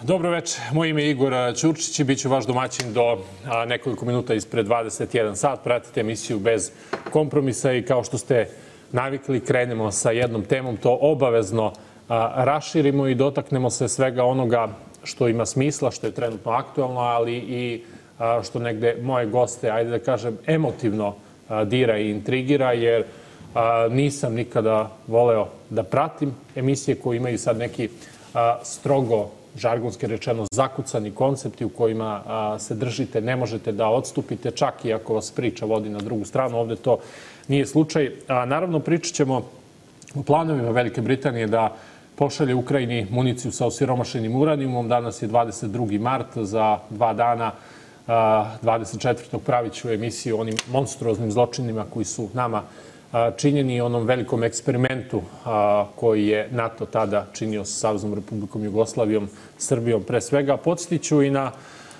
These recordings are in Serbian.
Dobro večer, moje ime je Igor Ćurčić i bit ću vaš domaćin do nekoliko minuta ispred 21 sat. Pratite emisiju Bez kompromisa i kao što ste navikli, krenemo sa jednom temom, to obavezno raširimo i dotaknemo se svega onoga što ima smisla, što je trenutno aktualno, ali i što negde moje goste, ajde da kažem, emotivno dira i intrigira, jer nisam nikada voleo da pratim emisije koje imaju sad neki strogo, žargonski rečeno, zakucani koncepti u kojima se držite, ne možete da odstupite, čak i ako vas priča vodi na drugu stranu. Ovde to nije slučaj. Naravno, pričat ćemo o planovima Velike Britanije da pošalje Ukrajini municiju sa osiromašenim uranijumom. Danas je 22. mart, za 2 dana, 24. pravit ću emisiju o onim monstruoznim zločinima koji su nama činjeni, onom velikom eksperimentu koji je NATO tada činio sa Saveznom Republikom Jugoslavijom, Srbijom pre svega. Podsjetiću i na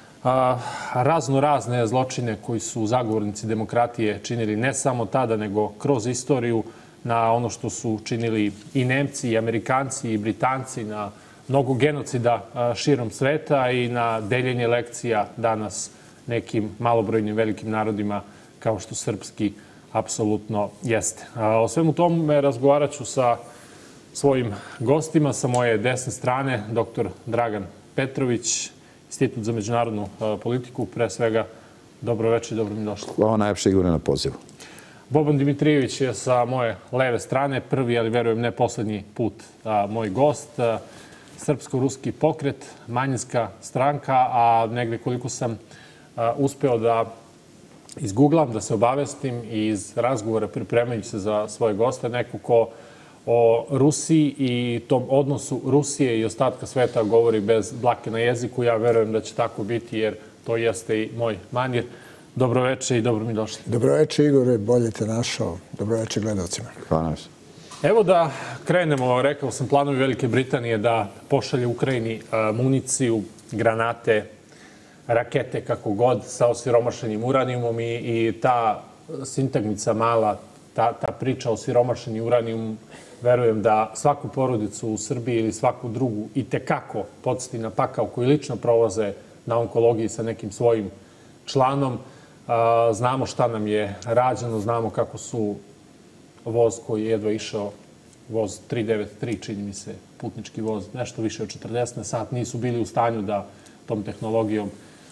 razne zločine koji su zagovornici demokratije činili ne samo tada, nego kroz istoriju, na ono što su činili i Nemci, i Amerikanci, i Britanci, na mnogo genocida širom sveta i na deljenje lekcija danas nekim malobrojnim velikim narodima kao što srpski apsolutno jeste. O svemu tome razgovarat ću sa svojim gostima. Sa moje desne strane, dr. Dragan Petrović, Institut za međunarodnu politiku. Pre svega, dobro večer i dobro mi došli. Hvala najlepše, Igore, na pozivu. Boban Dimitrijević je sa moje leve strane, prvi, ali verujem ne poslednji put moj gost. Srpsko-ruski pokret, manjinska stranka, a negde koliko sam uspeo da izgooglam, da se obavestim i iz razgovora pripremajući se za svoje goste, neko ko o Rusiji i tom odnosu Rusije i ostatka sveta govori bez dlake na jeziku. Ja verujem da će tako biti, jer to jeste i moj manir. Dobro večer i dobro mi došli. Dobro večer, Igore, bolje te našao. Dobro večer gledalcima. Hvala nas. Evo da krenemo, rekao sam, planovi Velike Britanije da pošalje Ukrajini municiju, granate, rakete, kako god, sa osiromašenim uranijumom i ta sintagmica mala, ta priča o osiromašenim uranijumom, verujem da svaku porodicu u Srbiji ili svaku drugu i tekako podsjeti na pakao koji lično prolaze na onkologiji sa nekim svojim članom. Znamo šta nam je rađeno, znamo kako su voz koji je jedva išao, voz 393, čini mi se, putnički voz, nešto više od 40 na sat, nisu bili u stanju da tom tehnologijom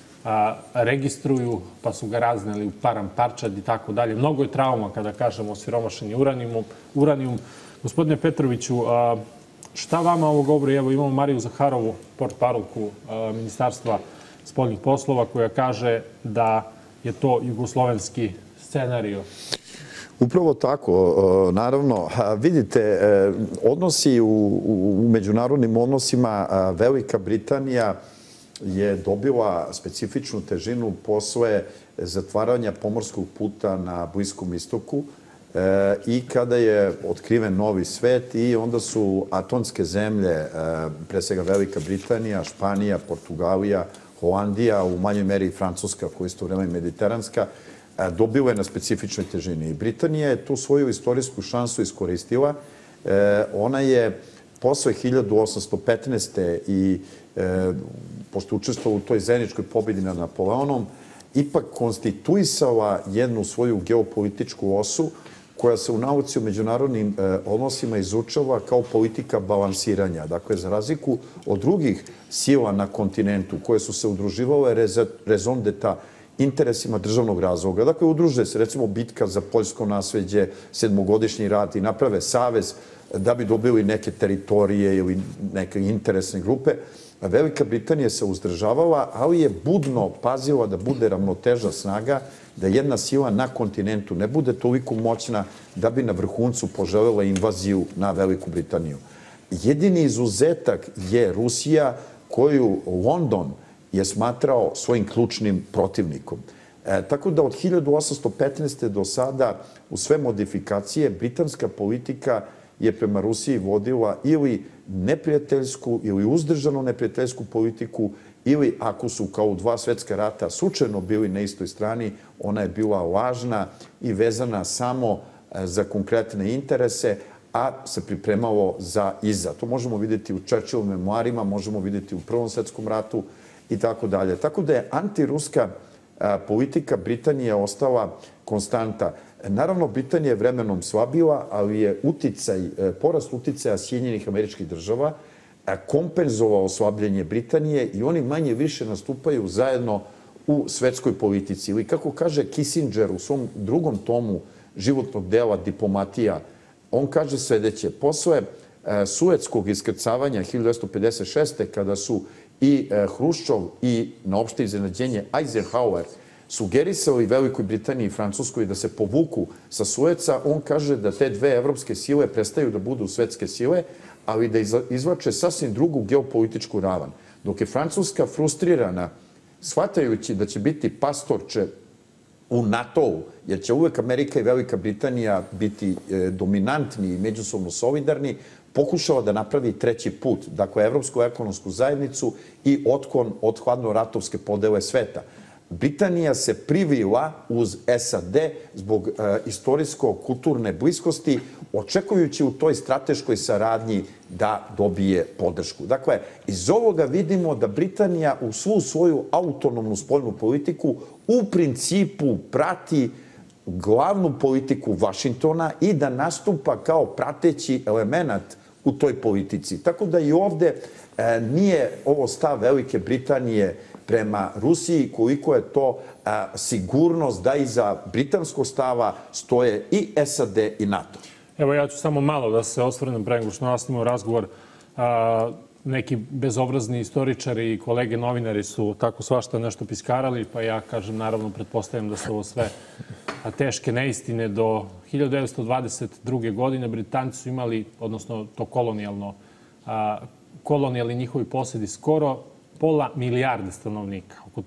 registruju, pa su ga razneli u parčad i tako dalje. Mnogo je trauma kada kažemo osiromašeni uranijum. Gospodine Petroviću, šta vama ovo govori? Evo, imamo Mariju Zaharovu, portparolku Ministarstva spoljnih poslova, koja kaže da je to jugoslovenski scenario. Upravo tako. Naravno, vidite, odnosi u međunarodnim odnosima Velika Britanija je dobila specifičnu težinu posle zatvaranja pomorskog puta na Bliskom istoku i kada je otkriven novi svet i onda su atomske zemlje, pre svega Velika Britanija, Španija, Portugalija, Holandija, u manjoj meri i Francuska, koja je isto vreme mediteranska, dobile na specifičnoj težini. I Britanija je tu svoju istorijsku šansu iskoristila. Ona je posle 1815. i pošto učestvovala u toj zajedničkoj pobedi nad Napoleonom, ipak konstituisala jednu svoju geopolitičku osu koja se u nauci o međunarodnim odnosima izučava kao politika balansiranja. Dakle, za razliku od drugih sila na kontinentu koje su se udruživale raison d'etat interesima državnog razloga. Dakle, udruže se, recimo, bitka za poljsko nasleđe, 7-godišnji rat i naprave savez da bi dobili neke teritorije ili neke interesne grupe. Velika Britanija se uzdržavala, ali je budno pazila da bude ravnoteža snaga, da jedna sila na kontinentu ne bude toliko moćna da bi na vrhuncu poželjela invaziju na Veliku Britaniju. Jedini izuzetak je Rusija, koju London je smatrao svojim ključnim protivnikom. Tako da od 1815. do sada, u sve modifikacije, britanska politika je prema Rusiji vodila ili neprijateljsku ili uzdržano neprijateljsku politiku, ili ako su kao u 2 svetska rata slučajno bili na istoj strani, ona je bila lažna i vezana samo za konkretne interese, a se pripremalo za iza. To možemo vidjeti u Churchillovim memoarima, možemo vidjeti u Prvom svetskom ratu i tako dalje. Tako da je antiruska politika Britanije ostala konstanta. Naravno, Britanija je vremenom slabila, ali je porast uticaja Sjedinjenih Američkih Država kompenzovao slabljenje Britanije i oni manje više nastupaju zajedno u svetskoj politici. Ili kako kaže Kissinger u svom drugom tomu životnog dela Diplomatija, on kaže sledeće: posle Suetskog iskrcavanja 1956. kada su i Hruščov i na opšte iznenađenje Eisenhower sugerisali Velikoj Britaniji i Francuskoj da se povuku sa Sueca, on kaže da te dve evropske sile prestaju da budu svetske sile, ali da izvlače sasvim drugu geopolitičku ravan. Dok je Francuska frustrirana, shvatajući da će biti pastorče u NATO-u, jer će uvek Amerika i Velika Britanija biti dominantni i međusobno solidarni, pokušala da napravi treći put, dakle, Evropsku ekonomsku zajednicu i otklon od hladnoratovske podele sveta. Britanija se privila uz SAD zbog istorijsko-kulturne bliskosti, očekujući u toj strateškoj saradnji da dobije podršku. Dakle, iz ovoga vidimo da Britanija u svu svoju autonomnu spoljnu politiku u principu prati glavnu politiku Vašingtona i da nastupa kao prateći element u toj politici. Tako da i ovde nije ovo stav Velike Britanije prema Rusiji, koliko je to sigurnost da iza britanskog stava stoje i SAD i NATO. Evo, ja ću samo malo da se osvrnem pre nego što nastavimo razgovor. Neki bezobrazni istoričari i kolege novinari su tako svašta nešto piskarali, pa ja kažem, naravno, pretpostavljam da su ovo sve teške neistine. Do 1922. godine Britanci su imali, odnosno to kolonijalni njihovi posedi, skoro pola milijarde stanovnika, oko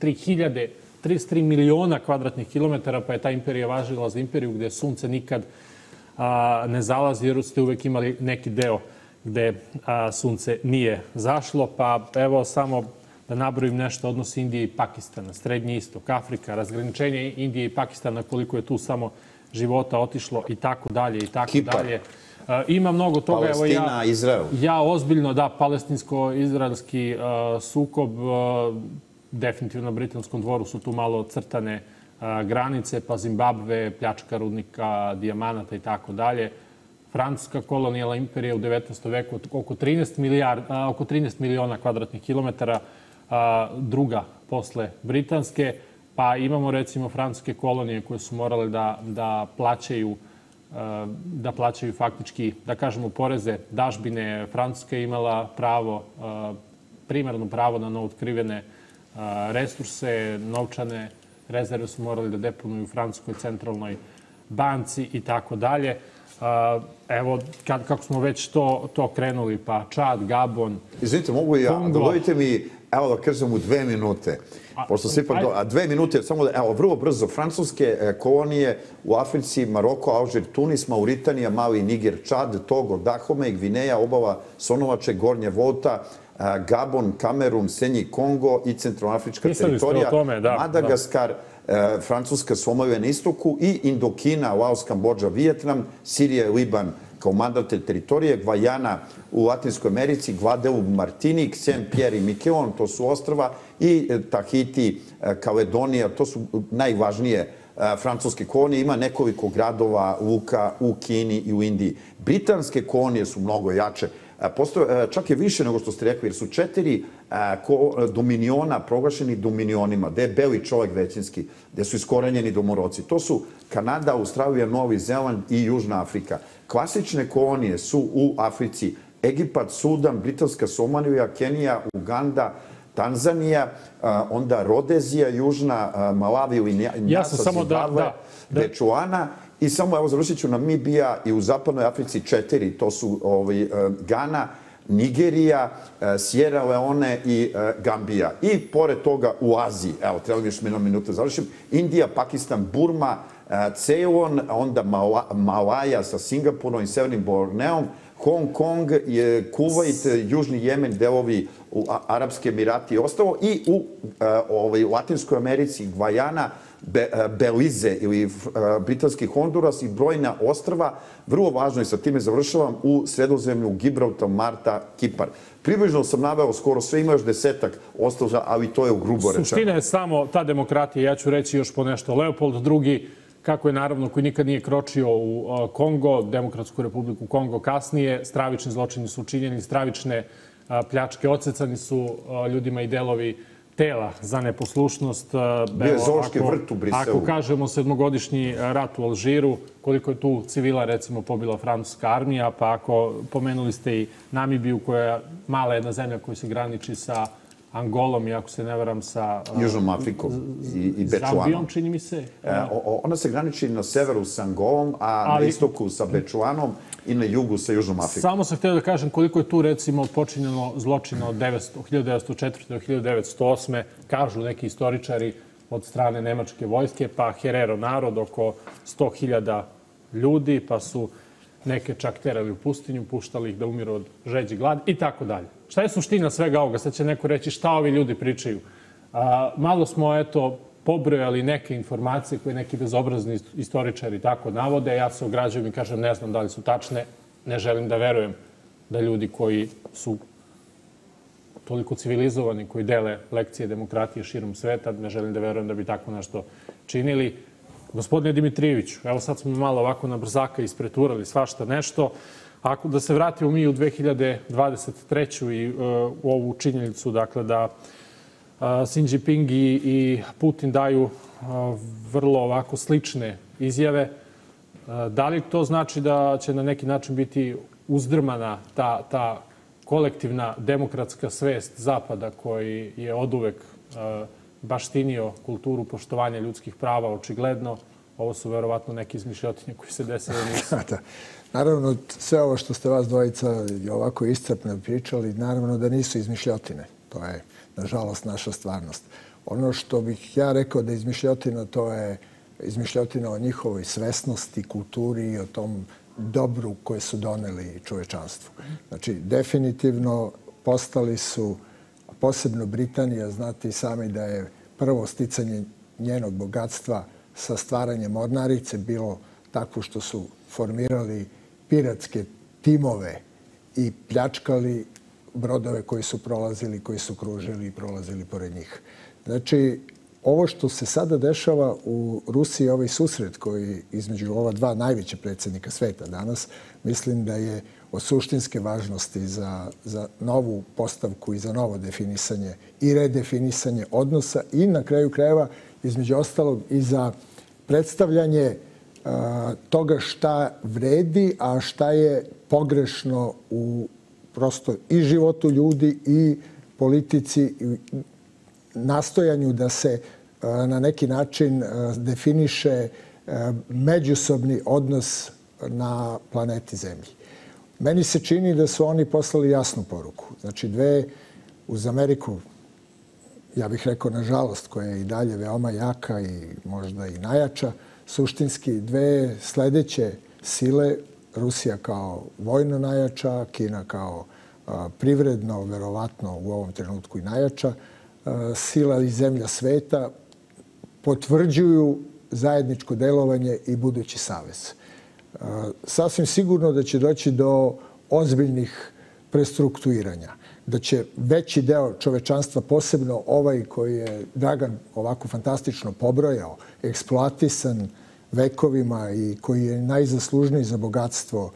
33 miliona kvadratnih kilometara, pa je ta imperija važila za imperiju gde sunce nikad ne zalazi, jer ste uvek imali neki deo gde sunce nije zašlo. Pa evo samo da nabrojim nešto: odnos Indije i Pakistana, Srednji istok, Afrika, razgraničenje Indije i Pakistana, koliko je tu samo života otišlo i tako dalje i tako dalje. Ima mnogo toga. Palestina, Izrael. Ja ozbiljno, da, palestinsko-izraelski sukob, definitivno na britanskom dvoru su tu malo crtane granice, pa Zimbabve, pljačka rudnika, dijamanata i tako dalje. Francuska kolonijalna imperija u 19. veku oko 13 miliona kvadratnih kilometara, druga posle britanske, pa imamo recimo francuske kolonije koje su morale da plaćaju faktički, da kažemo, poreze, dažbine. Francuska je imala primarno pravo na novootkrivene resurse, novčane rezerve su morali da deponuju u Francuskoj centralnoj banci i tako dalje. Evo, kako smo već to krenuli, pa Čad, Gabon, Izvinite, mogu i ja, dovolite mi, evo da kažem u 2 minute, pošto se ipak 2 minute, samo da, evo, vrlo brzo, francuske kolonije u Africi, Maroko, Alžir, Tunis, Mauritanija, Mali, Niger, Čad, Togo, Dahome, Gvineja, obala Sonovače, Gornje Volta, Gabon, Kamerun, Senji Kongo i Centralnoafrička teritorija, Madagaskar, Francuska, Somalija na istoku i Indokina, Laos, Kambodža, Vijetnam, Sirija i Liban kao mandatne teritorije, Gvajana u Latinskoj Americi, Guadeloupe, Martinik, Saint-Pierre i Miquelon, to su ostrva, i Tahiti, Kaledonija, to su najvažnije francuske kolonije. Ima nekoliko gradova, luka u Kini i u Indiji. Britanske kolonije su mnogo jače. Čak je više nego što ste rekli, jer su 4 dominiona proglašeni dominionima, gde je beli čovek većinski, gde su iskorenjeni domoroci. To su Kanada, Australija, Novi Zeland i Južna Afrika. Klasične kolonije su u Africi Egipat, Sudan, Britanska Somalija, Kenija, Uganda, Tanzanija, onda Rodezija, Južna, Malavi ili Njasa, Zimbabve, Bečuana. I samo, evo, završit ću, Namibija i u Zapadnoj Africi 4, to su Gana, Nigerija, Sierra Leone i Gambija. I pored toga u Aziji, evo, treba mi još minutu završim, Indija, Pakistan, Burma, Ceylon, onda Malaja sa Singapurom i Severnim Borneom, Hong Kong, Kuvajt, Južni Jemen, delovi Arapske Emirati i ostalo, i u Latinskoj Americi, Gvajana, Belize ili britanski Honduras i brojna ostrva, vrlo važno i sa time završavam, u Sredozemlju, Gibraltar, Malta, Kipar. Približno sam naveo skoro sve, ima još 10-ak ostrva, ali to je u grubo rečeno. Suština je samo ta demokratija. Ja ću reći još po nešto. Leopold II, kako je naravno, koji nikad nije kročio u Kongo, Demokratsku republiku Kongo kasnije, stravični zločini su učinjeni, stravične pljačke, odsecani su ljudima i delovi tela za neposlušnost. Bio je zoološki vrt u Briselu. Ako kažemo 7-godišnji rat u Alžiru, koliko je tu civila, recimo, pobila francuska armija, pa ako pomenuli ste i Namibiju, koja je mala jedna zemlja koja se graniči sa Angolom i ako se ne varam sa Južnom Afrikom i Bečuanom. Zambijom, čini mi se. Ona se graniči na severu sa Angolom, a na istoku sa Bečuanom i na jugu sa Južnom Afrikom. Samo sam htio da kažem koliko je tu, recimo, počinjeno zločina od 1904. do 1908. Kažu neki istoričari od strane nemačke vojske, pa Herero narod, oko 100.000 ljudi, pa su neke čak terali u pustinju, puštali ih da umiru od žeđi, glad i tako dalje. Šta je suština svega ovoga? Sad će neko reći šta ovi ljudi pričaju. Malo smo, pobrojali neke informacije koje neki bezobrazni istoričari tako navode. Ja se ograđujem i kažem ne znam da li su tačne. Ne želim da verujem da ljudi koji su toliko civilizovani, koji dele lekcije demokratije širom sveta, ne želim da verujem da bi tako nešto činili. Gospodine Dimitrijeviću, evo sad smo malo ovako na brzaka ispreturali svašta nešto. Ako da se vratimo mi u 2023. i u ovu činjenicu, dakle, da Xi Jinping i Putin daju vrlo ovako slične izjave, da li to znači da će na neki način biti uzdrmana ta kolektivna demokratska svest Zapada koji je oduvek baštinio kulturu poštovanja ljudskih prava, očigledno? Ovo su verovatno neke izmišljotinje koji se desile nisu. Naravno, sve ovo što ste vas dvojica ovako iscrpno pričali, naravno da nisu izmišljotine. To je, nažalost, naša stvarnost. Ono što bih ja rekao da je izmišljotina, to je izmišljotina o njihovoj svesnosti, kulturi i o tom dobru koje su doneli čovečanstvu. Znači, definitivno postali su, posebno Britanija, znate i sami da je prvo sticanje njenog bogatstva sa stvaranjem mornarice bilo tako što su formirali piratske timove i pljačkali brodove koji su prolazili, koji su kružili i prolazili pored njih. Znači, ovo što se sada dešava u Rusiji, ovaj susret koji između ova dva najveća predsjednika sveta danas, mislim da je od suštinske važnosti za novu postavku i za novo definisanje i redefinisanje odnosa i na kraju krajeva, između ostalog, i za predstavljanje toga šta vredi, a šta je pogrešno u prosto i životu ljudi i politici i nastojanju da se na neki način definiše međusobni odnos na planeti Zemlji. Meni se čini da su oni poslali jasnu poruku. Znači, uz Ameriku, ja bih rekao, nažalost, koja je i dalje veoma jaka i možda i najjača, suštinski dve sledeće sile, Rusija kao vojno najjača, Kina kao privredno, verovatno u ovom trenutku i najjača sila i zemlja sveta, potvrđuju zajedničko delovanje i budući savez. Sasvim sigurno da će doći do ozbiljnih prestrukturiranja, da će veći deo čovečanstva, posebno ovaj koji je Dragan ovako fantastično pobrojao, eksploatisan vekovima i koji je najzaslužniji za bogatstvo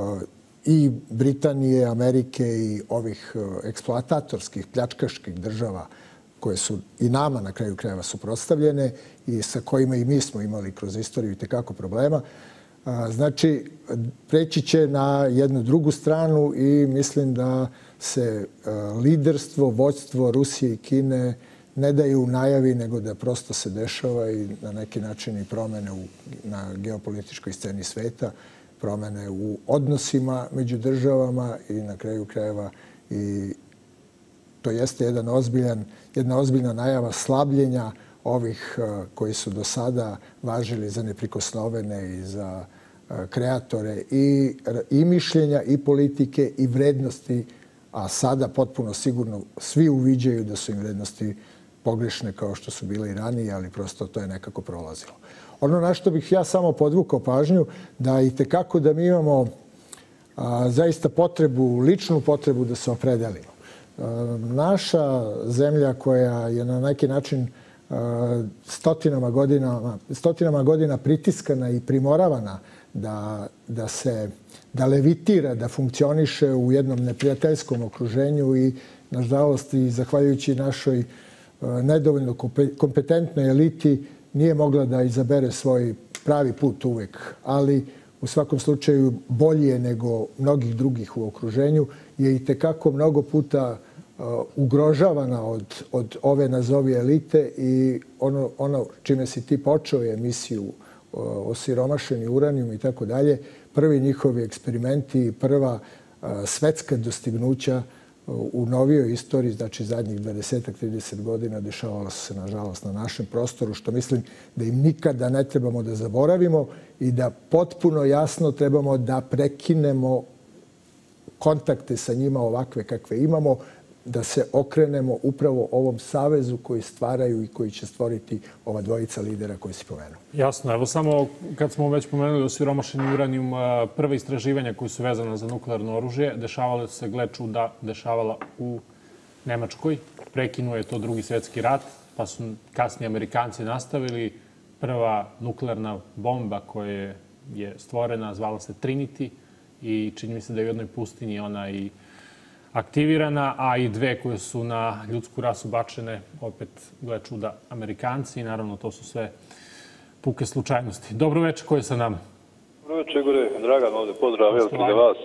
i Britanije, Amerike i ovih eksploatatorskih, pljačkaških država koje su i nama na kraju krajeva suprotstavljene i sa kojima i mi smo imali kroz istoriju itekako problema. Znači, preći će na jednu drugu stranu i mislim da se liderstvo, vođstvo Rusije i Kine ne daju u najavi, nego da prosto se dešava i na neki način i promene na geopolitičkoj sceni sveta, promene u odnosima među državama i na kraju krajeva i to jeste jedna ozbiljna najava slabljenja ovih koji su do sada važili za neprikosnovene i za kreatore i mišljenja i politike i vrednosti, a sada potpuno sigurno svi uviđaju da su im vrednosti pogrešne kao što su bile i ranije, ali prosto to je nekako prolazilo. Ono na što bih ja samo podvukao pažnju, da i tekako da mi imamo zaista ličnu potrebu da se opredelimo. Naša zemlja koja je na neki način stotinama godina pritiskana i primoravana da levitira, da funkcioniše u jednom neprijateljskom okruženju i, nažalost, i zahvaljujući našoj nedovoljno kompetentnoj eliti nije mogla da izabere svoj pravi put uvek. Ali u svakom slučaju bolje je nego mnogih drugih u okruženju, je i tekako mnogo puta ugrožavana od ove nazovi elite i ono čime si ti počeo je emisiju osiromašeni uranijum i tako dalje, prvi njihovi eksperimenti, prva svetska dostignuća u novijoj istoriji, znači zadnjih 20-30 godina, dešavala su se, nažalost, na našem prostoru, što mislim da im nikada ne trebamo da zaboravimo i da potpuno jasno trebamo da prekinemo kontakte sa njima ovakve kakve imamo, da se okrenemo upravo ovom savezu koji stvaraju i koji će stvoriti ova dvojica lidera koji si pomenuo. Jasno. Evo samo kad smo već pomenuli osiromašeni uranijum, prva istraživanja koji su vezana za nuklearno oružje dešavale se, gle čuda, dešavala u Nemačkoj. Prekinuo je to Drugi svjetski rat, pa su kasnije Amerikanci nastavili. Prva nuklearna bomba koja je stvorena zvala se Trinity i čini mi se da je u jednoj pustinji ona i aktivirana, a i dve koje su na ljudsku rasu bačene, opet, gle čuda, Amerikanci. I naravno, to su sve puke slučajnosti. Dobro večer, ko je sa nama? Dobro večer, Igore. Dragan ovde. Pozdrav veliki za vas.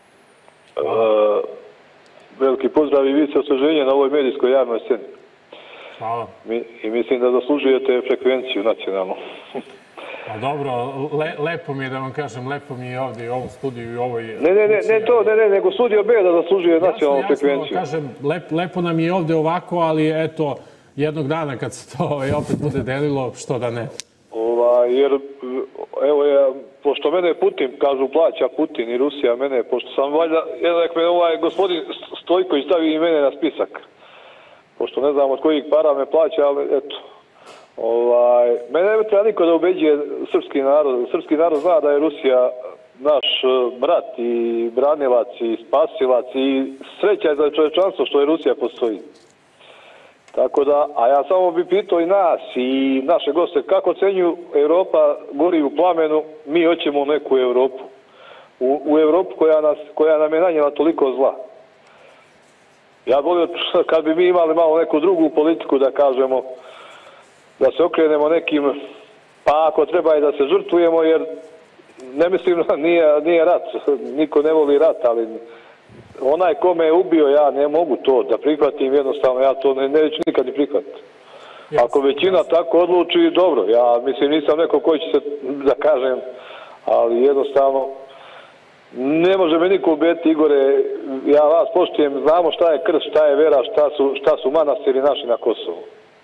Veliki pozdrav i vice osveženje na ovoj medijskoj javnoj sceni. Hvala. I mislim da zaslužujete frekvenciju nacionalnu. Pa dobro, lepo mi je da vam kažem, lepo mi je ovdje i u ovom studiju i u ovoj... Ne, nego studio B da zaslužuje nacionalnu frekvenciju. Jasno, kažem, lepo nam je ovdje ovako, ali eto, jednog dana kad se to opet bude delilo, što da ne? Jer, evo, pošto mene Putin, kažu, plaća Putin i Rusija mene, pošto sam valjda, jednak me gospodin Stojković stavi i mene na spisak. Pošto ne znam od kojih para me plaća, ali eto. Mene ne treba niko da ubeđuje srpski narod. Srpski narod zna da je Rusija naš brat i branilac i spasilac i sreća je za čovečanstvo što je Rusija postoji. Tako da, a ja samo bih pitao i nas i naše goste, kako ocenjuju Evropa gori u plamenu, mi hoćemo neku Evropu. U Evropu koja nam je nanijela toliko zla. Ja volio kad bi mi imali malo neku drugu politiku da kažemo, da se okrenemo nekim, pa ako treba i da se žrtvujemo, jer ne mislim da nije rat, niko ne voli rat, ali onaj ko me je ubio, ja ne mogu to da prihvatim, jednostavno ja to neću nikad ni prihvatiti. Ako većina tako odluči, dobro, ja mislim nisam neko koji će se, da kažem, ali jednostavno ne može me niko ubiti, Igore, ja vas poštujem, znamo šta je krst, šta je vera, šta su manastiri naši na Kosovu.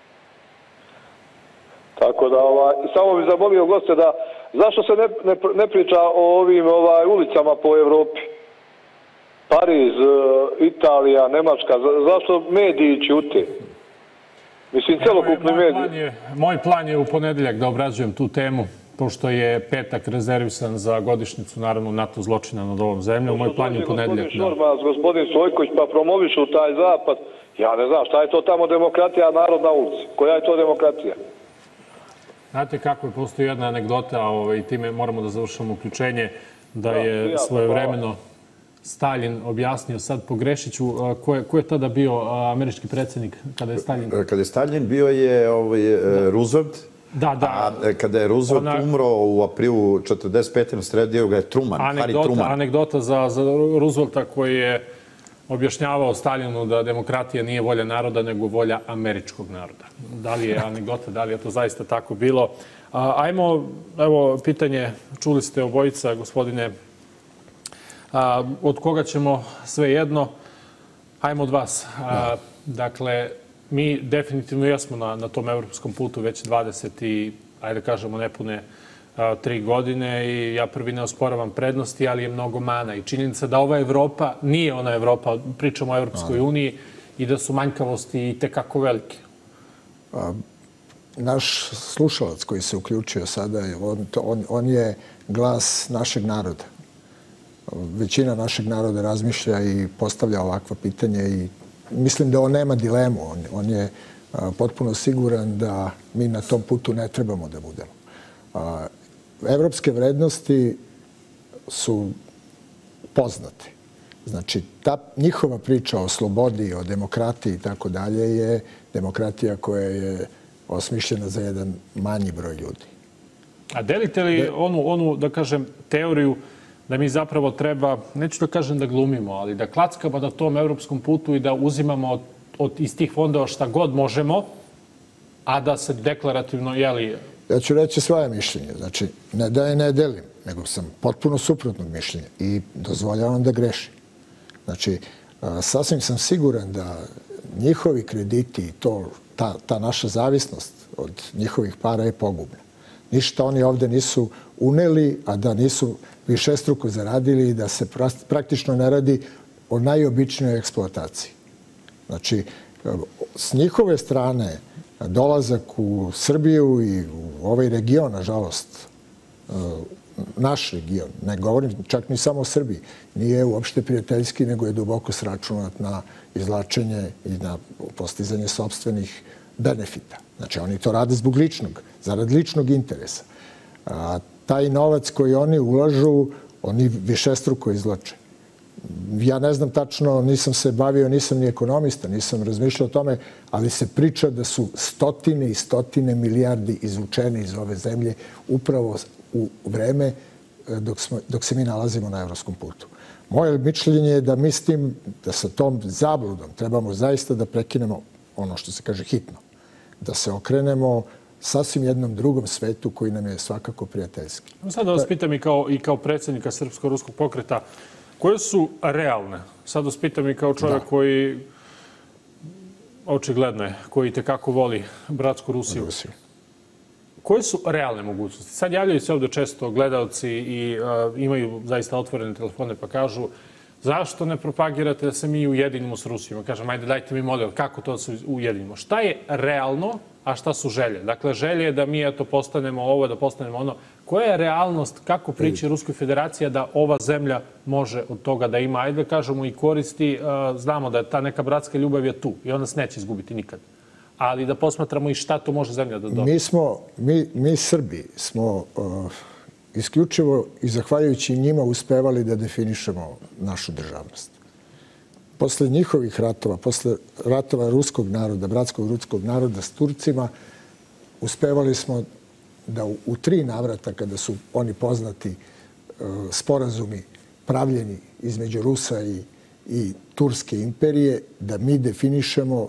Tako da, samo bih zamolio goste da, zašto se ne priča o ovim ulicama po Evropi? Pariz, Italija, Nemačka, zašto mediji ćute? Mislim, celokupni mediji. Moj plan je u ponedeljak da obrađujem tu temu, pošto je petak rezervisan za godišnjicu, naravno, NATO zločina nad ovom zemljom. Moj plan je u ponedeljak. Gospodin Stojković, pa promovišu taj zapad. Ja ne znam, šta je to tamo demokratija, narod na ulici? Koja je to demokratija? Znate kako je, postoji jedna anegdota i time moramo da završamo uključenje, da je svojevremeno Stalin objasnio, sad pogrešit ću, ko je tada bio američki predsjednik kada je Stalin? Kada je Stalin bio je Roosevelt. Da. A kada je Roosevelt umro u aprilu 45. sredio ga je Truman, Harry Truman. Anegdota za Roosevelta koji je objašnjavao Stalinu da demokratija nije volja naroda, nego volja američkog naroda. Da li je anegdota, da li je to zaista tako bilo? Ajmo, evo, pitanje, čuli ste obojica, gospodine, od koga ćemo sve jedno? Ajmo od vas. Dakle, mi definitivno jesmo na tom evropskom putu već 20 i, ajde kažemo, nepune 3 godine i ja prvi ne osporavam prednosti, ali je mnogo mana. I činjenica da ova Evropa nije ona Evropa, pričamo o Evropskoj uniji, i da su manjkavosti i tekako velike. Naš slušalac koji se uključio sada, on je glas našeg naroda. Većina našeg naroda razmišlja i postavlja ovakva pitanja i mislim da on nema dilemu. On je potpuno siguran da mi na tom putu ne trebamo da budemo. Evropske vrednosti su poznate. Znači, ta njihova priča o slobodi, o demokratiji i tako dalje je demokratija koja je osmišljena za jedan manji broj ljudi. A delite li onu, da kažem, teoriju da mi zapravo treba, neću da kažem da glumimo, ali da klackamo na tom evropskom putu i da uzimamo iz tih fondova šta god možemo, a da se deklarativno, jeli... Ja ću reći svoje mišljenje. Znači, ne da je ne delim, nego sam potpuno suprotnog mišljenja i dozvoljavam da grešim. Znači, sasvim sam siguran da njihovi krediti i ta naša zavisnost od njihovih para je pogubna. Ništa oni ovde nisu uneli, a da nisu višestruko zaradili i da se praktično ne radi o najobičnijoj eksploataciji. Znači, s njihove strane dolazak u Srbiju i u ovaj region, nažalost, naš region, ne govorim čak ni samo o Srbiji, nije uopšte prijateljski, nego je duboko sračunat na izvlačenje i na postizanje sopstvenih benefita. Znači, oni to rade zbog zarad ličnog interesa. Taj novac koji oni ulažu, oni višestruko izvlače. Ja ne znam tačno, nisam se bavio, nisam ni ekonomista, nisam razmišljao o tome, ali se priča da su stotine i stotine milijardi izvučene iz ove zemlje upravo u vreme dok se mi nalazimo na evropskom putu. Moje mišljenje je da mi s tim, da sa tom zabludom trebamo zaista da prekinemo ono što se kaže hitno. Da se okrenemo sasvim jednom drugom svetu koji nam je svakako prijateljski. Sad da vas pitam i kao predsjednika Srpsko-ruskog pokreta, koje su realne? Sad vas pitam i kao čovjek koji, očigledno je, koji tekako voli bratsku Rusiju. Koje su realne mogućnosti? Sad javljaju se ovdje često gledalci i imaju zaista otvorene telefone pa kažu zašto ne propagirate da se mi ujedinimo s Rusijom? Kažem, ajde dajte mi model kako to da se ujedinimo. Šta je realno, a šta su želje? Dakle, želje je da mi postanemo ovo, da postanemo ono. Koja je realnost, kako priči Ruskoj federaciji da ova zemlja može od toga da ima, ajde da kažemo, i koristi? Znamo da ta neka bratska ljubav je tu i ona se neće izgubiti nikad. Ali da posmatramo i šta to može zemlja da dobije. Mi Srbi smo isključivo i zahvaljujući njima uspevali da definišemo našu državnost. Posle njihovih ratova, posle ratova ruskog naroda, bratskog ruskog naroda s Turcima, uspevali smo da u 3 navrata, kada su oni poznati sporazumi pravljeni između Rusa i Turske imperije, da mi definišemo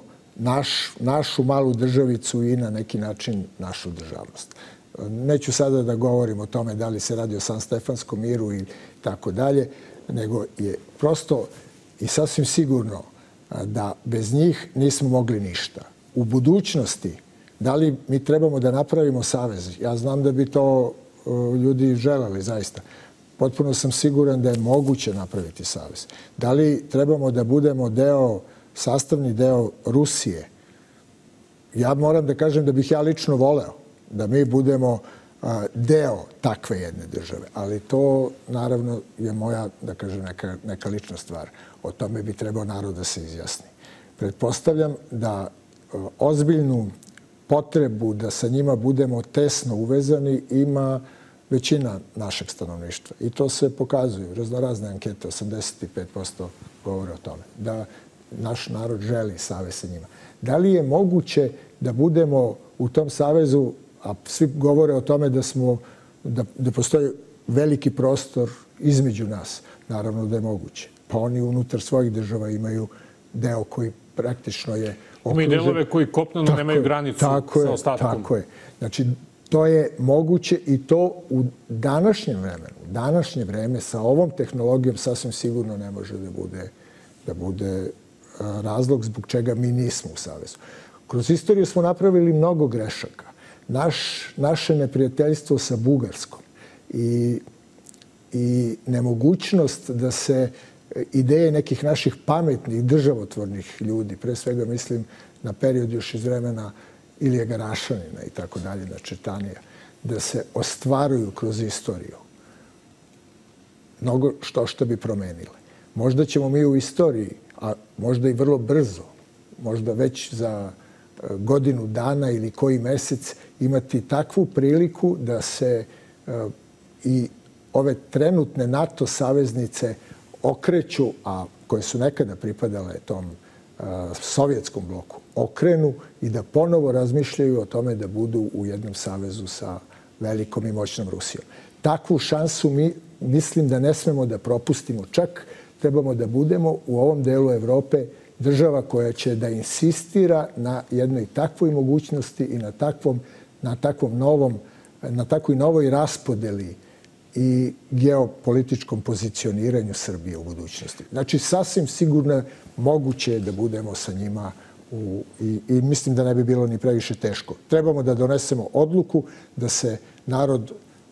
našu malu državicu i na neki način našu državnost. Neću sada da govorim o tome da li se radi o Sanstefanskom miru i tako dalje, nego je prosto i sasvim sigurno da bez njih nismo mogli ništa. U budućnosti, da li mi trebamo da napravimo savez? Ja znam da bi to ljudi želeli zaista. Potpuno sam siguran da je moguće napraviti savez. Da li trebamo da budemo sastavni deo Rusije? Ja moram da kažem da bih ja lično voleo da mi budemo deo takve jedne države. Ali to, naravno, je moja, da kažem, neka lična stvar. O tome bi trebao narod da se izjasni. Pretpostavljam da ozbiljnu potrebu da sa njima budemo tesno uvezani ima većina našeg stanovništva. I to se pokazuju. Raznorazne ankete, 85% govore o tome. Da naš narod želi savez sa njima. Da li je moguće da budemo u tom savezu, a svi govore o tome da postoji veliki prostor između nas? Naravno da je moguće. Pa oni unutar svojih država imaju deo koji praktično je okružen. Ima i delove koji kopneno nemaju granicu sa ostatkom. Tako je. Znači, to je moguće i to u današnjem vremenu. Današnje vreme sa ovom tehnologijom sasvim sigurno ne može da bude razlog zbog čega mi nismo u savezu. Kroz istoriju smo napravili mnogo grešaka. Naše neprijateljstvo sa Bugarskom i nemogućnost da se ideje nekih naših pametnih, državotvornih ljudi, pre svega mislim na period još iz vremena Ilije Garašanina i tako dalje, načetanija, da se ostvaruju kroz istoriju. Mnogo što bi promenile. Možda ćemo mi u istoriji, a možda i vrlo brzo, možda već za godinu dana ili koji mesec imati takvu priliku da se i ove trenutne NATO saveznice okreću, a koje su nekada pripadale tom sovjetskom bloku, okrenu i da ponovo razmišljaju o tome da budu u jednom savezu sa velikom i moćnom Rusijom. Takvu šansu mislim da ne smemo da propustimo. Čak trebamo da budemo u ovom delu Evrope država koja će da insistira na jednoj takvoj mogućnosti i na takvoj novoj raspodeli i geopolitičkom pozicioniranju Srbije u budućnosti. Znači, sasvim sigurno moguće je da budemo sa njima i mislim da ne bi bilo ni previše teško. Trebamo da donesemo odluku da se narod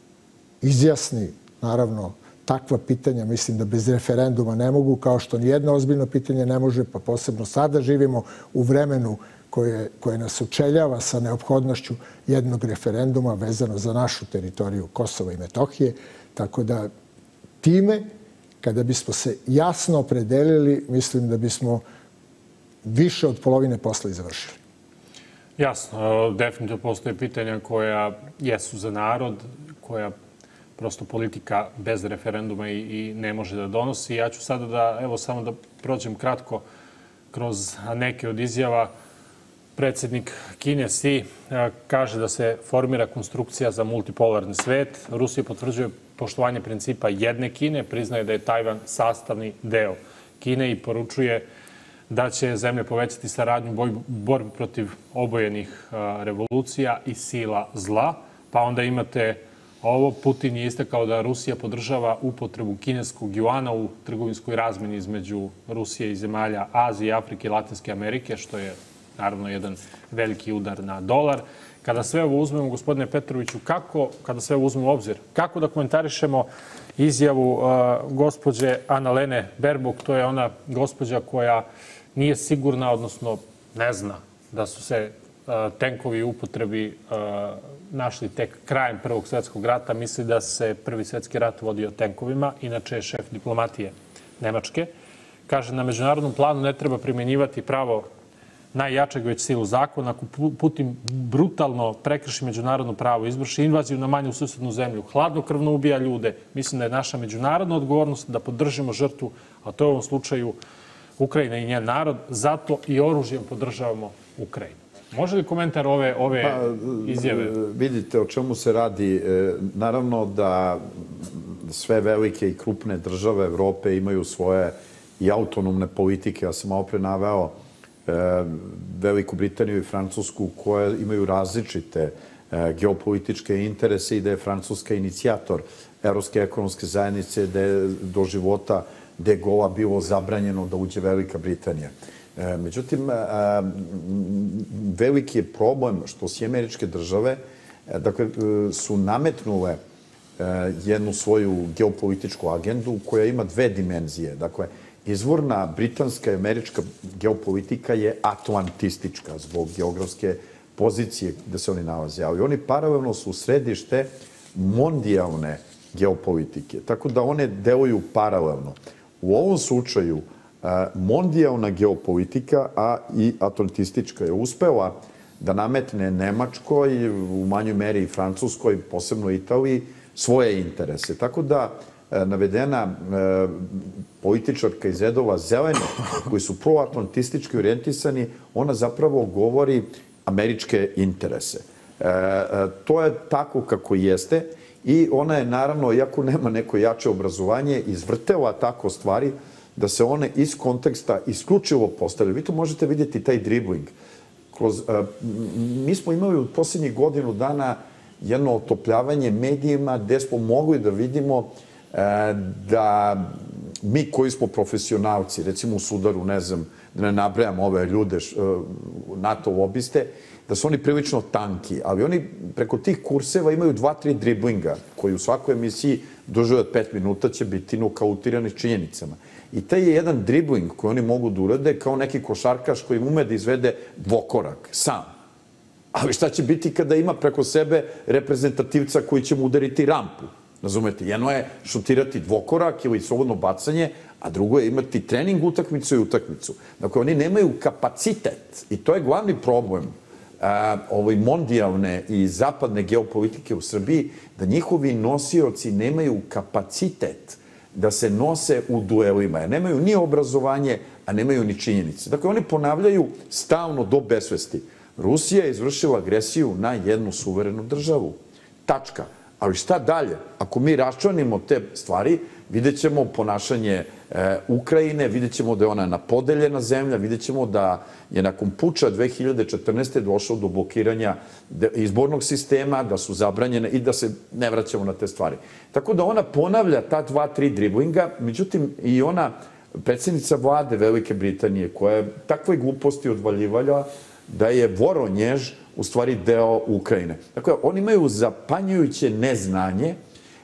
izjasni, naravno, takva pitanja, mislim da bez referenduma ne mogu, kao što nijedno ozbiljno pitanje ne može, pa posebno sada živimo u vremenu koje nas učeljava sa neophodnošću jednog referenduma vezano za našu teritoriju Kosova i Metohije. Tako da time, kada bismo se jasno opredelili, mislim da bismo više od polovine posla i završili. Jasno, definitivno postoje pitanja koja jesu za narod, koja prosto politika bez referenduma i ne može da donosi. Ja ću sada samo da prođem kratko kroz neke od izjava. Predsjednik Kine Xi kaže da se formira konstrukcija za multipolarni svet. Rusija potvrđuje poštovanje principa jedne Kine, priznaje da je Tajvan sastavni deo Kine i poručuje da će zemlje povećati saradnju u borbi protiv obojenih revolucija i sila zla. Pa onda imate ovo, Putin je istakao da Rusija podržava upotrebu kineskog juana u trgovinskoj razmeni između Rusije i zemalja Azije, Afrike i Latinske Amerike, što je naravno jedan veliki udar na dolar. Kada sve ovo uzmemo, gospodine Petroviću, kada sve ovo uzmemo u obzir, kako da komentarišemo izjavu gospođe Annalene Baerbock, to je ona gospođa koja nije sigurna, odnosno ne zna da su se tenkovi u upotrebi našli tek krajem Prvog svjetskog rata. Misli da se Prvi svjetski rat vodio tenkovima, inače je šef diplomatije Nemačke. Kaže, na međunarodnom planu ne treba primjenjivati pravo najjačeg već silu zakona. Ako Putin brutalno prekrši međunarodno pravo, izvrši invaziju na manju susednu zemlju, hladnokrvno ubija ljude, mislim da je naša međunarodna odgovornost da podržimo žrtvu, a to je u ovom slučaju Ukrajina i njen narod, zato i oružjem podržavamo Ukrajinu. Može li komentar ove izjave? Vidite o čemu se radi. Naravno da sve velike i krupne države Evrope imaju svoje i autonomne politike. Ja sam malo pre naveo Veliku Britaniju i Francusku koje imaju različite geopolitičke interese i da je Francuska inicijator Evropske ekonomske zajednice, da je do života de Gaulle'a bilo zabranjeno da uđe Velika Britanija. Međutim, veliki je problem što Sjedinjene Američke Države su nametnule jednu svoju geopolitičku agendu koja ima dve dimenzije. Dakle, izvorna britanska i američka geopolitika je atlantistička zbog geografske pozicije gde se oni nalaze, ali oni paralelno su središte mondijalne geopolitike, tako da one deluju paralelno. U ovom slučaju mondijalna geopolitika, a i atlantistička, je uspela da nametne Nemačkoj, u manjoj meri i Francuskoj, posebno Italiji, svoje interese. Tako da navedena političarka iz redova Zelenih, koji su proatlantistički orijentisani, ona zapravo govori američke interese. To je tako kako jeste i ona je, naravno, iako nema neko jače obrazovanje, izvrtela tako stvari da se one iz konteksta isključivo postavljaju. Vi to možete vidjeti, taj dribling. Mi smo imali u posljednjih godinu dana jedno otopljavanje medijima gde smo mogli da vidimo da mi koji smo profesionalci, recimo u Sudaru, ne znam, da ne nabrajam ove ljude, NATO lobiste, da su oni prilično tanki, ali oni preko tih kurseva imaju 2-3 driblinga koji u svakoj emisiji duže od 5 minuta će biti nokautirani činjenicama. I taj je jedan dribling koji oni mogu da urade kao neki košarkaš koji ume da izvede dvokorak, sam. Ali šta će biti kada ima preko sebe reprezentativca koji će mu udariti rampu? Razumete? Jedno je šutirati dvokorak ili slobodno bacanje, a drugo je imati trening utakmicu i utakmicu. Dakle, oni nemaju kapacitet i to je glavni problem ovoj mondijalne i zapadne geopolitike u Srbiji, da njihovi nosioci nemaju kapacitet da se nose u duelima, jer nemaju ni obrazovanje, a nemaju ni činjenice. Dakle, oni ponavljaju stalno do besvesti. Rusija je izvršila agresiju na jednu suverenu državu. Tačka. Ali šta dalje? Ako mi raščlanimo te stvari, vidjet ćemo ponašanje Ukrajine, vidjet ćemo da je ona napodeljena zemlja, vidjet ćemo da je nakon puča 2014. došlo do blokiranja izbornog sistema, da su zabranjene i da se ne vraćamo na te stvari. Tako da ona ponavlja ta 2-3 driblinga, međutim i ona predsjednica vlade Velike Britanije, koja je takve gluposti odvaljivala da je Voronjež u stvari deo Ukrajine. Dakle, oni imaju zapanjujuće neznanje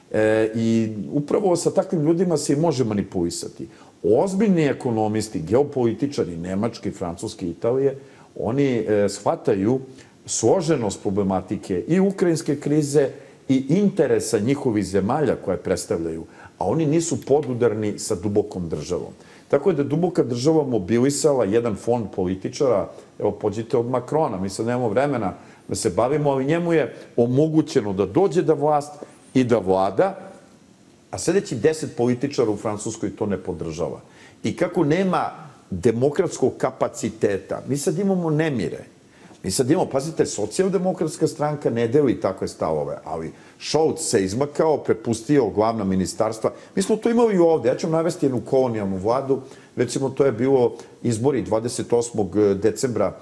i upravo sa takvim ljudima se i može manipulisati. Ozbiljni ekonomisti, geopolitičari, Nemački, Francuski, Italije, oni shvataju složenost problematike i ukrajinske krize i interesa njihovih zemalja koje predstavljaju, a oni nisu podudarni sa dubokom državom. Tako je da duboka država mobilisala jedan fond političara, evo pođite od Makrona, mi sad nemamo vremena da se bavimo, ali njemu je omogućeno da dođe da vlast i da vlada, a sljedeći 10 političara u Francuskoj to ne podržava. I kako nema demokratskog kapaciteta, mi sad imamo nemire. Mi sad imamo, pazite, socijaldemokratska stranka ne deli takve stavove, ali Scholz se izmakao, prepustio glavna ministarstva. Mi smo to imali i ovde. Ja ću navesti jednu kolonijalnu vladu. Recimo, to je bilo izbori 28. decembra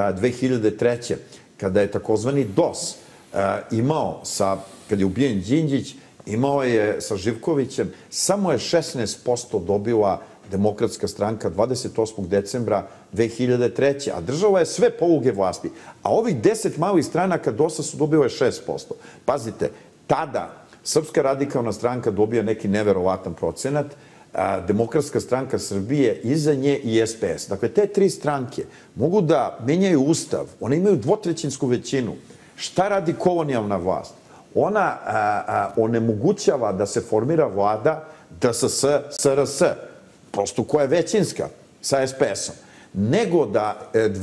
2003. kada je takozvani DOS imao, kad je ubijen Đinđić, imao je sa Živkovićem, samo je 16% dobila Demokratska stranka 28. decembra 2003. A država je sve poluge vlasti. A ovih 10 malih stranaka DOS-a su dobile 6%. Pazite, tada Srpska radikalna stranka dobija neki neverovatan procenat, Demokratska stranka Srbije, iza nje i SPS. Dakle, te tri stranke mogu da menjaju ustav, one imaju dvotrećinsku većinu. Šta radi kolonijalna vlast? Ona onemogućava da se formira vlada DSS, SRS, prosto koja je većinska sa SPS-om, nego da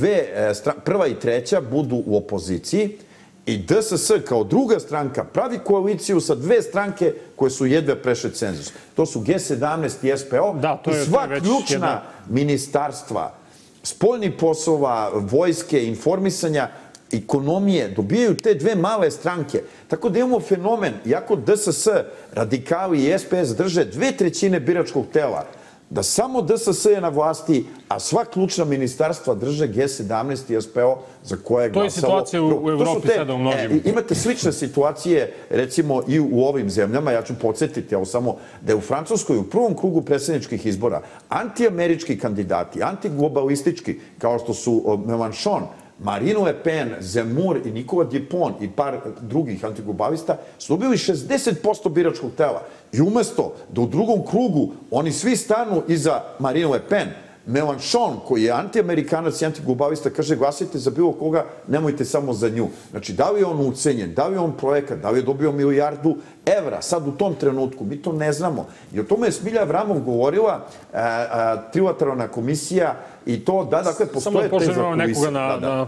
prva i treća budu u opoziciji i DSS kao druga stranka pravi koaliciju sa dve stranke koje su jedve prešle cenzus. To su G17 i SPO i sva ključna ministarstva, spoljnih poslova, vojske, informisanja, ekonomije, dobijaju te dve male stranke. Tako da imamo fenomen, iako DSS, radikali i SPS drže 2/3 biračkog tela, da samo DSS je na vlasti, a sva ključna ministarstva drže G17 i SPO za koje je glasalo. To je situacija u Evropi sada u mnogim. Imate slične situacije, recimo, i u ovim zemljama. Ja ću podsjetiti, evo samo, da je u Francuskoj u prvom krugu predsjedničkih izbora antiamerički kandidati, antiglobalistički, kao što su Mélenchon, Marine Le Pen, Zemmour i Nicolas Dupont i par drugih antiglobalista su dobili 60% biračkog tela. I umesto da u drugom krugu oni svi stanu iza Marine Le Pen, Mélenchon, koji je antiamerikanac i antiglobalista, kaže glasajte za bilo koga, nemojte samo za nju. Znači, da li je on ucenjen, da li je on projekat, da li je dobio milijardu evra, sad u tom trenutku, mi to ne znamo. I o tome je Smilja Avramov govorila, trilateralna komisija, i to, da, dakle, postoje te zakulisije. Samo nekoga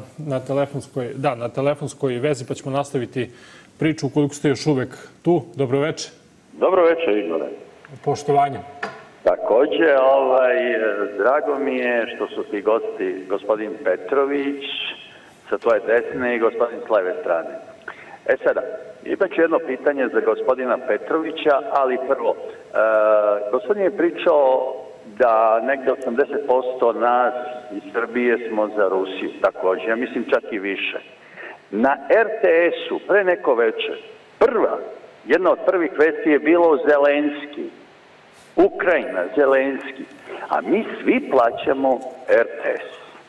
na telefonskoj vezi, pa ćemo nastaviti priču ukoliko ste još uvek tu. Dobroveče. Dobroveče, Igore. Poštovanje. Takođe, drago mi je što su ti gosti gospodin Petrović sa tvoje desne i gospodin s leve strane. Sada, imaću jedno pitanje za gospodina Petrovića, ali prvo, gospodin je pričao da negde 80% nas iz Srbije smo za Rusiju, takođe, ja mislim čak i više. Na RTS-u pre neko veče, jedna od prvih vesti je bilo Zelenski, Ukrajina, Zelenski, a mi svi plaćamo RTS.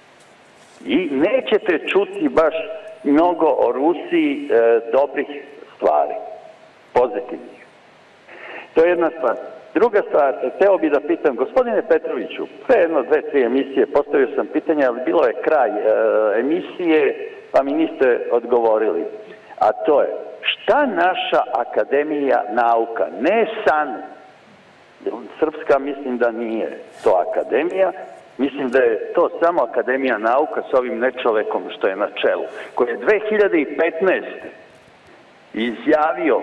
I nećete čuti baš mnogo o Rusiji dobrih stvari, pozitivnih. To je jedna stvar. Druga stvar, hteo bih da pitam, gospodine Petroviću, pre jedno, 2-3 emisije postavio sam pitanje, ali bilo je kraj emisije, pa mi niste odgovorili. A to je, šta naša Akademija nauka, ne SANU, srpska mislim da nije to akademija, mislim da je to samo Akademija nauka s ovim nečovekom što je na čelu, koji je 2015. izjavio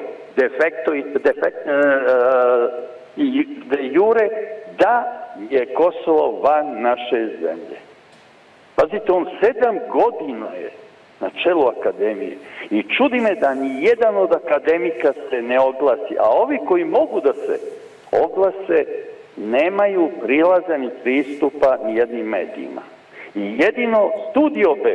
de jure da je Kosovo van naše zemlje. Pazite, on 7 godina je na čelu akademije i čudi me da ni jedan od akademika se ne oglasi, a ovi koji mogu da se oglase nemaju prilaza ni pristupa ni jednim medijima. I jedino Studio B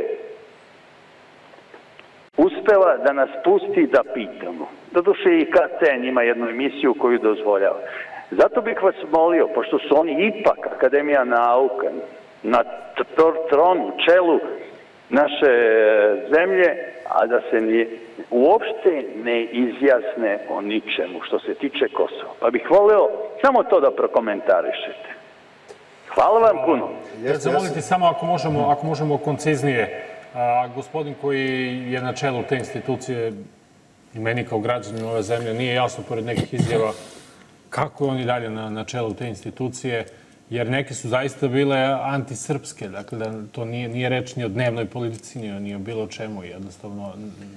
uspela da nas pusti da pitamo. Doduše i KCN ima jednu emisiju koju dozvoljava. Zato bih vas molio, pošto su oni ipak Akademija nauka na tronu, čelu naše zemlje, a da se uopšte ne izjasne o ničemu što se tiče Kosova. Pa bih voleo samo to da prokomentarišete. Hvala vam puno. Zamolite samo ako možemo konciznije. Gospodin koji je na čelu te institucije i meni kao građanin ove zemlje nije jasno pored nekih izjava kako je on i dalje na čelu te institucije, jer neke su zaista bile antisrpske. Dakle, to nije reč ni o dnevnoj politici, ni o bilo čemu. Jednostavno...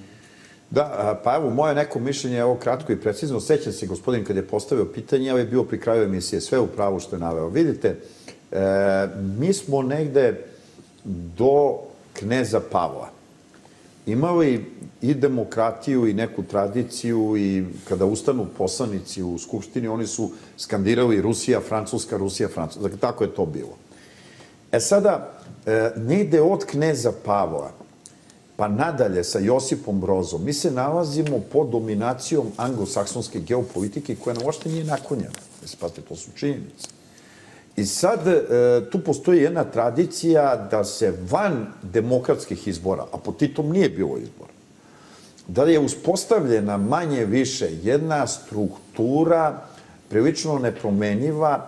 Da, pa evo, moje neko mišljenje, evo kratko i precizno. Sećam se, gospodin, kad je postavio pitanje, je bio pri kraju emisije, sve u pravu što je naveo. Vidite, mi smo negde do kneza Pavla imali i demokratiju i neku tradiciju i kada ustanu poslanici u Skupštini, oni su skandirali Rusija, Francuska, Rusija, Francuska. Dakle, tako je to bilo. Sada, negde od kneza Pavla pa nadalje sa Josipom Brozom, mi se nalazimo pod dominacijom anglosaksonske geopolitike koja nam uopšte nije naklonjena. Spate, to su činjenice. I sad tu postoji jedna tradicija da se van demokratskih izbora, a pod Titom nije bilo izbora, da je uspostavljena manje više jedna struktura prilično nepromenjiva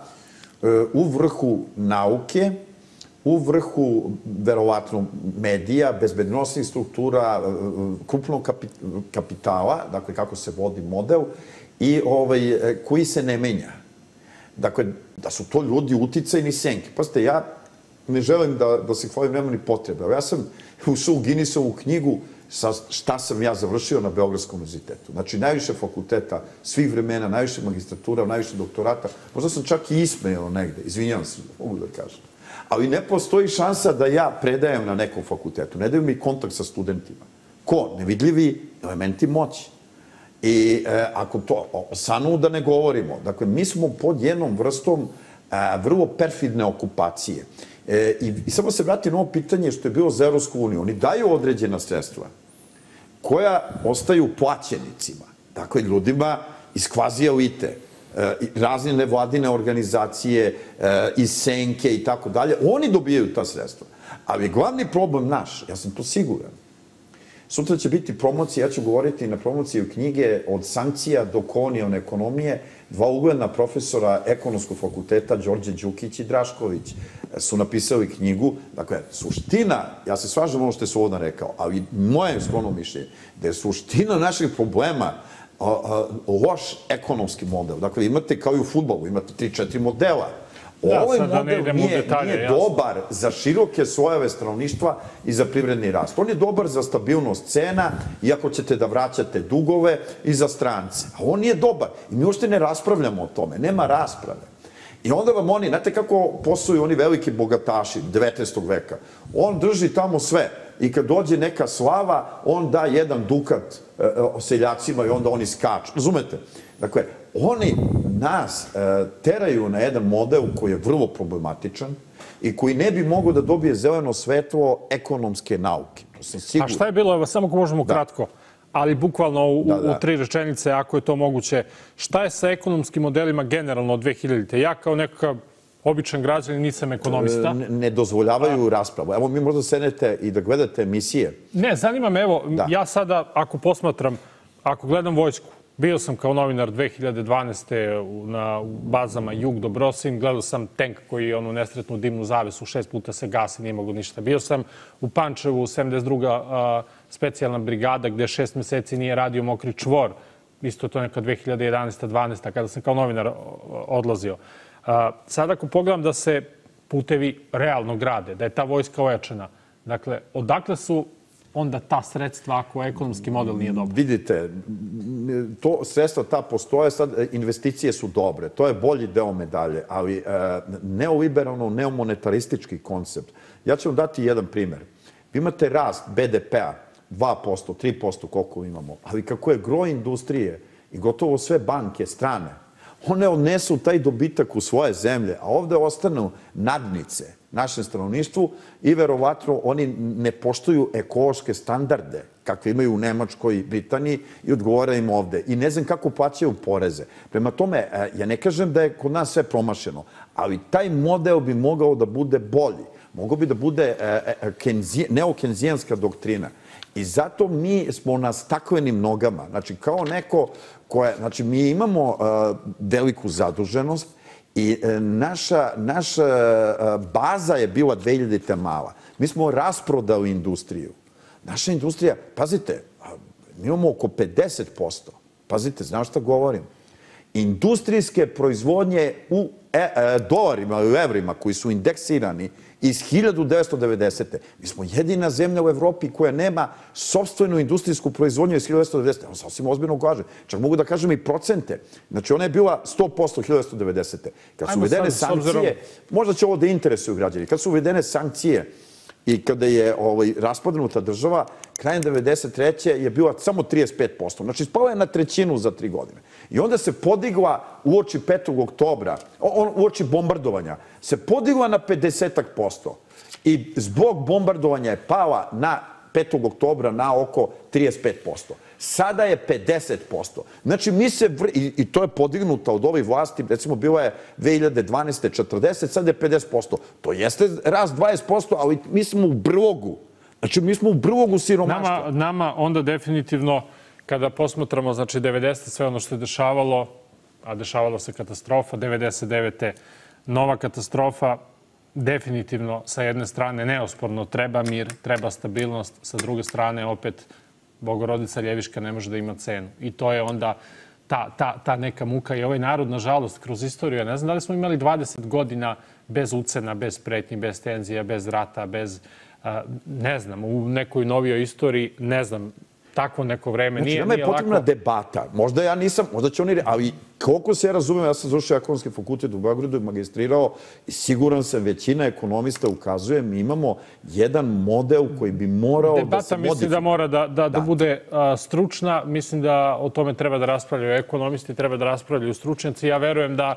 u vrhu nauke, u vrhu, verovatno, medija, bezbednosnih struktura, krupnog kapitala, dakle, kako se vodi model, i koji se ne menja. Dakle, da su to ljudi uticajni senke. Pazite, ja ne želim da se hvalim, nema ni potrebe. Ja sam ušao u Guinnessovu knjigu šta sam ja završio na Beogradskom univerzitetu. Znači, najviše fakulteta svih vremena, najviše magistratura, najviše doktorata. Možda sam čak i ismejao negde, izvinjavam se, mogu da kažem. Ali ne postoji šansa da ja predajem na nekom fakultetu. Ne daju mi kontakt sa studentima. Ko? Nevidljivi elementi moći. I ako to, o SANU da ne govorimo, dakle, mi smo pod jednom vrstom vrlo perfidne okupacije. I samo se vratim na ovo pitanje što je bilo za Evropsku uniju. Oni daju određena sredstva koja ostaju plaćenicima. Dakle, ljudima iz kvazi elite, razne nevladine organizacije, iz senke i tako dalje. Oni dobijaju ta sredstva. Ali glavni problem naš, ja sam to siguran, sutra će biti promocija, ja ću govoriti na promociju knjige od sankcija do kolonijalne ekonomije. Dva ugledna profesora ekonomskog fakulteta, Đorđe Đukić i Drašković, su napisali knjigu. Dakle, suština, ja se svažam ono što je Slobodan rekao, ali moje skromno mišljenje, da je suština naših problema loš ekonomski model. Dakle, imate kao i u fudbalu, imate 3-4 modela. Ovaj model nije dobar za široke slojeve stanovništva i za privredni rast. On je dobar za stabilnost cena, iako ćete da vraćate dugove, i za strance. A on nije dobar. I mi uopšte ne raspravljamo o tome. Nema rasprave. I onda vam oni, znate kako posluju oni veliki bogataši 19. veka? On drži tamo sve. I kad dođe neka slava, on da jedan dukat seljacima i onda oni skaču. Razumete? Dakle, oni nas teraju na jedan model koji je vrlo problematičan i koji ne bi mogao da dobije zeleno svetlo ekonomske nauke. To sam siguran. A šta je bilo, evo, samo ako možemo kratko, ali bukvalno u 3 rečenice, ako je to moguće, šta je sa ekonomskim modelima generalno od 2000-te? Ja kao nekakav običan građanin nisam ekonomista. Ne dozvoljavaju raspravu. Evo, mi možda sednete i da gledate emisije. Ne, zanima me, evo, ja sada, ako posmatram, ako gledam vojsku, Bio sam kao novinar 2012. na bazama Jug do Brosin. Gledao sam tank koji onu nesretnu dimnu zavesu 6 puta se gasi, nije mogo ništa. Bio sam u Pančevu, 72. specijalna brigada gde 6 meseci nije radio mokri čvor. Isto to neka 2011. 12. kada sam kao novinar odlazio. Sad ako pogledam da se putevi realno grade, da je ta vojska ojačana, dakle, odakle su onda ta sredstva ako ekonomski model nije dobar? Vidite, to sredstva ta postoje, sad investicije su dobre, to je bolji deo medalje, ali neoliberalno, neomonetaristički koncept. Ja ću vam dati jedan primjer. Vi imate rast BDP-a 2%, 3% koliko imamo, ali kako je gro industrije i gotovo sve banke strane, one odnesu taj dobitak u svoje zemlje, a ovde ostanu nadnice našem stanovništvu i verovatno oni ne poštuju ekološke standarde kakve imaju u Nemačkoj i Britaniji i odgovara im ovde. I ne znam kako plaćaju poreze. Prema tome, ja ne kažem da je kod nas sve promašeno, ali taj model bi mogao da bude bolji. Mogao bi da bude neokenzijanska doktrina. I zato mi smo na staklenim nogama. Znači, kao neko koje... Znači, mi imamo veliku zaduženost i naša baza je bila 2000-te mala. Mi smo rasprodali industriju. Naša industrija, pazite, mi imamo oko 50%. Pazite, znaš šta govorim? Industrijske proizvodnje u dolarima i u evrima koji su indeksirani iz 1990. Mi smo jedina zemlja u Evropi koja nema sopstvenu industrijsku proizvodnju iz 1990. Evo, sasvim ozbiljno kažem. Čak mogu da kažem i procente. Znači, ona je bila 100% 1990. Kad su uvedene sankcije, možda će ovo da interesuju građani, kad su uvedene sankcije i kada je raspadnuta država, krajem 1993. je bila samo 35%. Znači, spala je na trećinu za 3 godine. I onda se podigla uoči 5. oktobra, uoči bombardovanja, se podigla na 50%. I zbog bombardovanja je pala na 5. oktobra na oko 35%. Sada je 50%. Znači, i to je podignuto od ovih vlasti, recimo, bila je 2012. 40%, sada je 50%. To jeste rast 20%, ali mi smo u brlogu. Znači, mi smo u brlogu siromaštva. Nama onda definitivno, kada posmatramo, znači, 90. sve ono što je dešavalo, a dešavala se katastrofa, 99. nova katastrofa, definitivno, sa jedne strane, neosporno, treba mir, treba stabilnost, sa druge strane, opet, Bogorodica Ljeviška ne može da ima cenu. I to je onda ta neka muka. I ovaj narod, nažalost, kroz istoriju, ja ne znam da li smo imali 20 godina bez ucena, bez pretnji, bez tenzija, bez rata, bez, ne znam, u nekoj novijoj istoriji, ne znam, takvo neko vreme nije lako. Znači, nama je potrebna debata. Možda ja nisam, možda će oni... Ali koliko se ja razumijem, ja sam završio ekonomski fakultet u Beogradu i magistrirao i siguran sam većina ekonomista ukazuje, mi imamo jedan model koji bi morao da se modifikuje. Debata mislim da mora da bude stručna. Mislim da o tome treba da raspravljaju ekonomisti, treba da raspravljaju stručnjaci. Ja verujem da,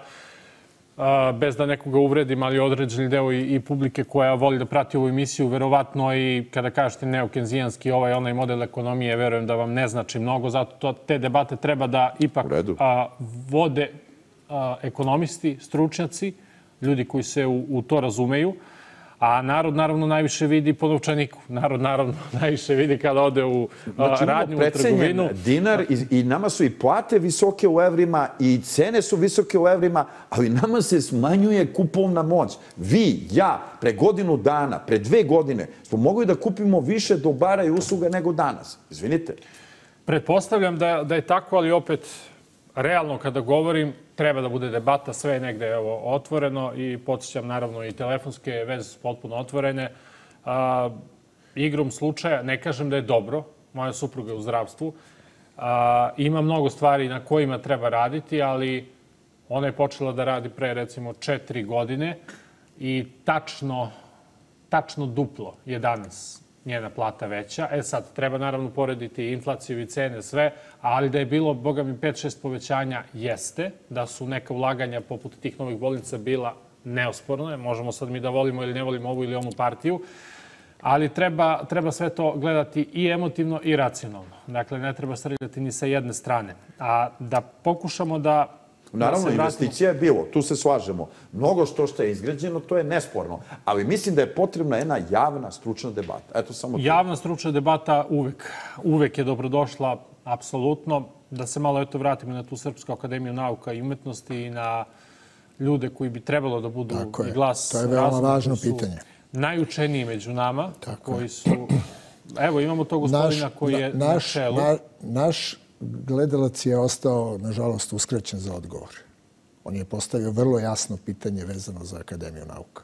bez da nekoga uvredim, ali određeni deo i publike koja voli da prati ovu emisiju, verovatno i kada kažete neokenzijanski onaj model ekonomije, verujem da vam ne znači mnogo, zato te debate treba da ipak vode ekonomisti, stručnjaci, ljudi koji se u to razumeju, a narod naravno najviše vidi po novčaniku. Narod naravno najviše vidi kada ode u radnju, u trgovinu. Dinar i nama su i plate visoke u evrima i cene su visoke u evrima, ali nama se smanjuje kupovna moć. Vi, ja, pre godinu dana, pre 2 godine smo mogli da kupimo više dobara i usluga nego danas. Izvinite. Pretpostavljam da je tako, ali opet realno kada govorim, treba da bude debata, sve je negde otvoreno i podsjećam naravno i telefonske veze su potpuno otvorene. Igrom slučaja, ne kažem da je dobro, moja supruga je u zdravstvu, ima mnogo stvari na kojima treba raditi, ali ona je počela da radi pre recimo 4 godine i tačno duplo je danas njena plata veća. Sad, treba naravno porediti inflaciju i cene, sve, ali da je bilo, boga mi, 5-6 povećanja jeste, da su neka ulaganja poput tih novih bolnica bila neosporne. Možemo sad mi da volimo ili ne volimo ovu ili onu partiju, ali treba sve to gledati i emotivno i racionalno. Dakle, ne treba srljati ni sa jedne strane. A da pokušamo da... Naravno, investicija je bilo, tu se slažemo. Mnogo što je izgrađeno, to je nesporno. Ali mislim da je potrebna jedna javna, stručna debata. Eto, samo to. Javna, stručna debata uvek je dobrodošla. apsolutno. Da se malo vratimo na tu Srpsku akademiju nauka i umetnosti i na ljude koji bi trebalo da budu i glas razuma. To je veoma važno pitanje. Najučeniji među nama, koji su... Evo, imamo tog gospodina koji je na čelu. Naš gledalac je ostao, nažalost, uskraćen za odgovor. On je postavio vrlo jasno pitanje vezano za Akademiju nauka.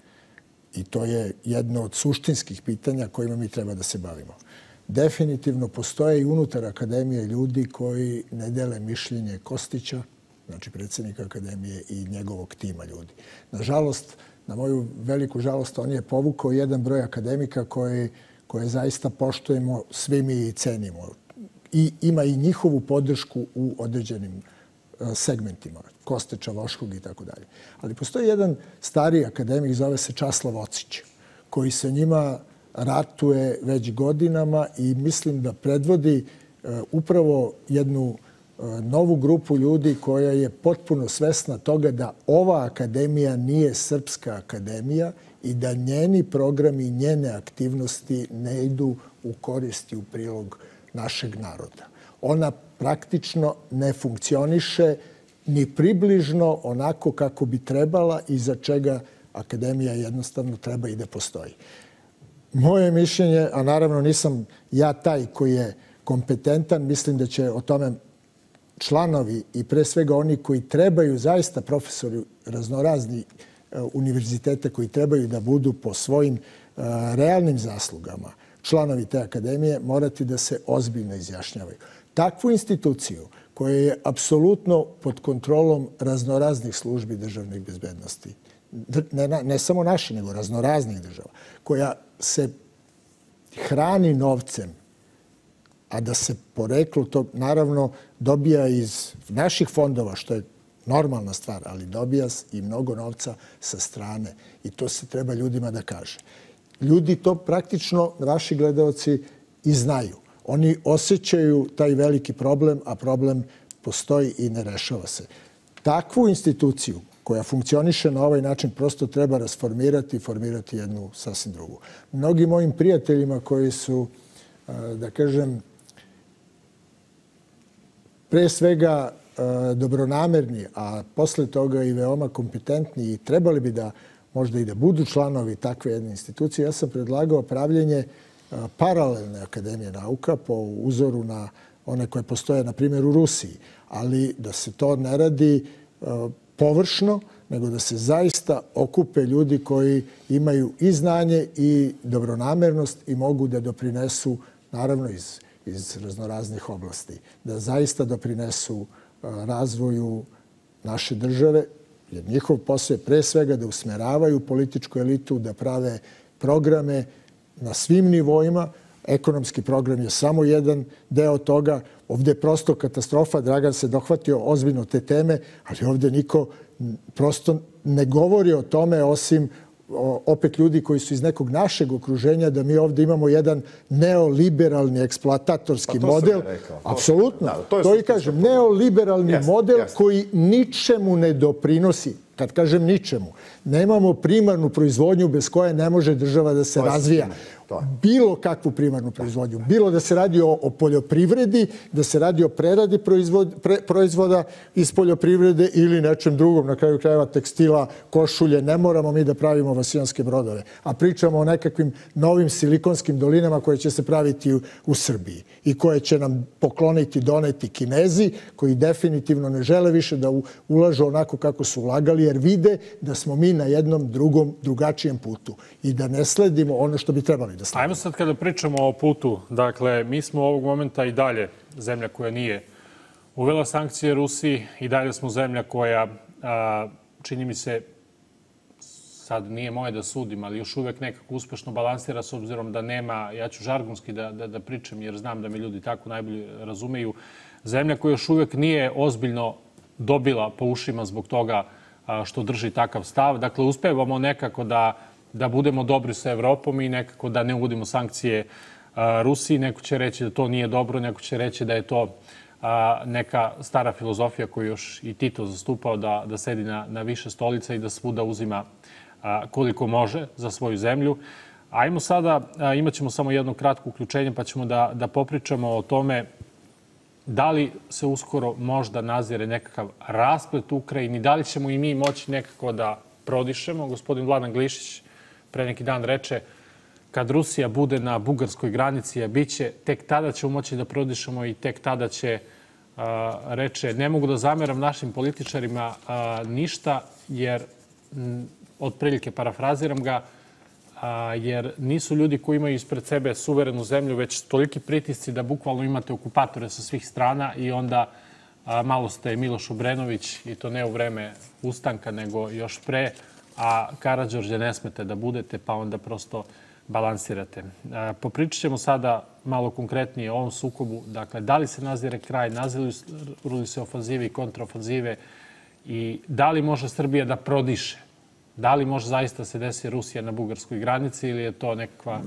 I to je jedno od suštinskih pitanja kojima mi treba da se bavimo. Definitivno postoje i unutar Akademije ljudi koji ne dele mišljenje Kostića, znači predsjednika Akademije i njegovog tima ljudi. Nažalost, na moju veliku žalost, on je povukao jedan broj akademika koje zaista poštujemo, svi mi i cenimo. I ima i njihovu podršku u određenim segmentima, Kostića, Voškog i tako dalje. Ali postoji jedan stariji akademik, zove se Časlav Ocić, koji sa njima ratuje već godinama i mislim da predvodi upravo jednu novu grupu ljudi koja je potpuno svesna toga da ova akademija nije srpska akademija i da njeni programi i njene aktivnosti ne idu u korist i u prilog našeg naroda. Ona praktično ne funkcioniše ni približno onako kako bi trebala i za čega akademija jednostavno treba i da postoji. Moje mišljenje, a naravno nisam ja taj koji je kompetentan, mislim da će o tome članovi i pre svega oni koji trebaju, zaista profesori raznorazni univerziteta koji trebaju da budu po svojim realnim zaslugama članovi te akademije, morati da se ozbiljno izjašnjavaju. Takvu instituciju koja je apsolutno pod kontrolom raznoraznih službi državnih bezbednosti, ne samo naše, nego raznoraznih država, koja se hrani novcem, a da se poreklo to naravno dobija iz naših fondova, što je normalna stvar, ali dobija i mnogo novca sa strane. I to se treba ljudima da kaže. Ljudi to praktično, vaši gledalci, i znaju. Oni osjećaju taj veliki problem, a problem postoji i ne rešava se. Takvu instituciju koja funkcioniše na ovaj način prosto treba rasformirati i formirati jednu sasvim drugu. Mnogim mojim prijateljima koji su, da kažem, pre svega dobronamerni, a posle toga i veoma kompetentni i trebali bi da možda i da budu članovi takve jedne institucije, ja sam predlagao pravljenje paralelne akademije nauka po uzoru na one koje postoje, na primjer, u Rusiji. Ali da se to ne radi površno, nego da se zaista okupe ljudi koji imaju i znanje i dobronamernost i mogu da doprinesu, naravno iz raznoraznih oblasti, da zaista doprinesu razvoju naše države, jer njihov posao je pre svega da usmeravaju političku elitu, da prave programe na svim nivoima. Ekonomski program je samo jedan deo toga. Ovdje je prosto katastrofa. Dragan se dohvatio ozbiljno te teme, ali ovdje niko prosto ne govori o tome osim opet ljudi koji su iz nekog našeg okruženja, da mi ovdje imamo jedan neoliberalni eksploatatorski model. Apsolutno. To i kažem. Neoliberalni model koji ničemu ne doprinosi. Kad kažem ničemu, nemamo primarnu proizvodnju bez koje ne može država da se razvija. Bilo kakvu primarnu proizvodnju. Bilo da se radi o poljoprivredi, da se radi o preradi proizvoda iz poljoprivrede ili nečem drugom, na kraju krajeva tekstila, košulje. Ne moramo mi da pravimo vasijanske brodove, a pričamo o nekakvim novim silikonskim dolinama koje će se praviti u Srbiji i koje će nam pokloniti, doneti Kinezi, koji definitivno ne žele više da ulažu onako kako su ulagali, jer vide da smo mi na jednom drugačijem putu i da ne sledimo ono što bi trebali da sledimo. Ajmo sad kada pričamo o putu. Dakle, mi smo ovog momenta i dalje zemlja koja nije uvela sankcije Rusiji i dalje smo zemlja koja, čini mi se, sad nije moje da sudim, ali još uvek nekako uspešno balansira s obzirom da nema, ja ću žargonski da pričam jer znam da me ljudi tako najbolje razumeju, zemlja koja još uvek nije ozbiljno dobila po ušima zbog toga što drži takav stav. Dakle, uspevamo nekako da budemo dobri sa Evropom i nekako da ne uvodimo sankcije Rusiji. Neko će reći da to nije dobro, neko će reći da je to neka stara filozofija koju još i Tito zastupao, da sedi na više stolica i da svuda uzima koliko može za svoju zemlju. Ajmo sada, imat ćemo samo jedno kratko uključenje pa ćemo da popričamo o tome Da li se uskoro možda nazire nekakav rasplet u Ukrajini? Da li ćemo i mi moći nekako da prodišemo? Gospodin Vladan Glišić pre neki dan reče kad Rusija bude na bugarskoj granici, a biće, tek tada ćemo moći da prodišemo i tek tada će, reče, ne mogu da zameram našim političarima ništa, jer, otprilike parafraziram ga, jer nisu ljudi koji imaju ispred sebe suverenu zemlju, već toliki pritisci da bukvalno imate okupatore sa svih strana i onda malo ste Miloš Obrenović, i to ne u vreme ustanka, nego još pre, a Karađorđe ne smete da budete, pa onda prosto balansirate. Popričat ćemo sada malo konkretnije o ovom sukobu. Dakle, da li se nazire kraj, naziru li se ofanzive i kontraofanzive i da li može Srbija da prodiše? Da li može zaista se desi Rusija na bugarskoj granici ili je to nekakva...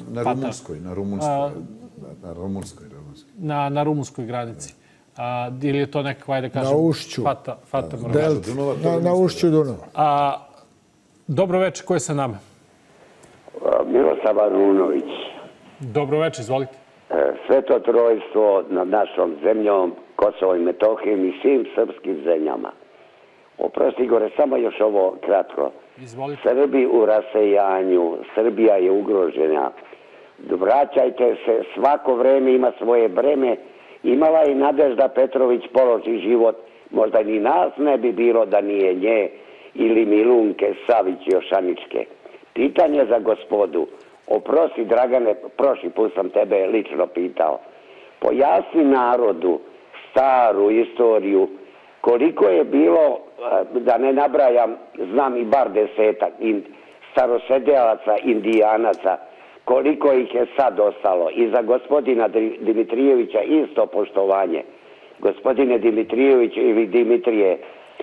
Na rumunskoj granici. Ili je to nekakva, ajde kažem... Na ušću. Na ušću Dunava. Dobro večer, ko je sa nama? Miroslav Arunović. Dobro večer, izvolite. Sveto trojstvo nad našom zemljom, Kosovo i Metohijom i svim srpskim zemljama. Oprosti Igore, samo još ovo kratko. Izvolite. Srbi u rasejanju, Srbija je ugrožena. Vraćajte se, svako vreme ima svoje breme. Imala je Nadežda Petrović položi život, možda ni nas ne bi bilo da nije nje, ili Milunke Savić Jošaničke. Pitanje za gospodu. Oprosti, Dragane, prošli put sam tebe lično pitao. Pojasni narodu staru istoriju koliko je bilo, da ne nabrajam, znam i bar 10 starosedelaca, indijanaca, koliko ih je sad ostalo. I za gospodina Dimitrijevića isto poštovanje. Gospodine Dimitrijević ili Dimitrije,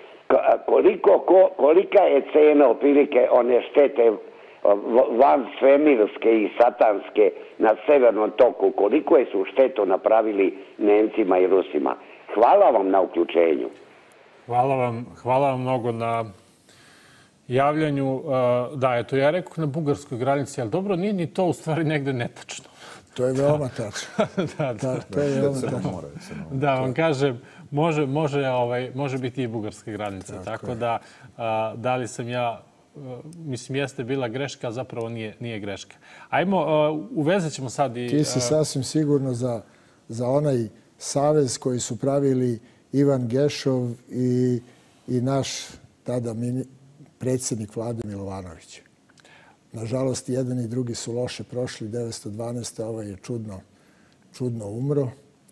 kolika je cena otprilike one štete van svemirske i satanske na severnom toku, koliko je su štetu napravili Nemcima i Rusima. Hvala vam na uključenju. Hvala vam mnogo na javljanju. Da, eto, ja rekao na bugarskoj granici, ali dobro, nije ni to u stvari negde netačno. To je veoma tačno. To je veoma tačno. Da, vam kažem, može biti i bugarska granica. Tako da li sam ja, mislim, jeste bila greška, a zapravo nije greška. Ajmo, uvezat ćemo sad i... Ti si sasvim sigurno za onaj savez koji su pravili Ivan Gešov i naš tada predsjednik vlade Milovanović. Nažalost, jedan i drugi su loše prošli 1912. Ovaj je čudno umro.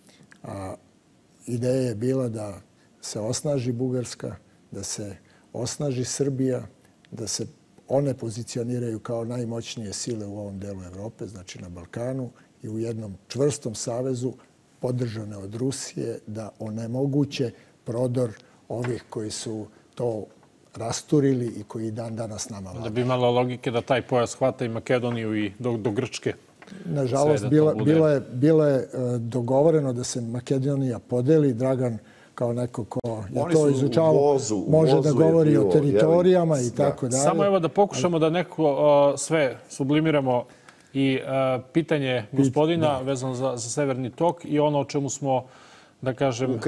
Ideja je bila da se osnaži Bugarska, da se osnaži Srbija, da se one pozicioniraju kao najmoćnije sile u ovom delu Evrope, znači na Balkanu, i u jednom čvrstom savezu podržane od Rusije da onemoguće prodor ovih koji su to rasturili i koji dan danas nama vladaju. Da bi imalo logike da taj pojas hvata i Makedoniju i do Grčke. Nažalost, bilo je dogovoreno da se Makedonija podeli. Dragan, kao neko ko je to izučavao, može da govori o teritorijama i tako dalje. Samo evo da pokušamo da neko sve sublimiramo i pitanje gospodina vezano za Severni tok i ono o čemu smo, da kažem,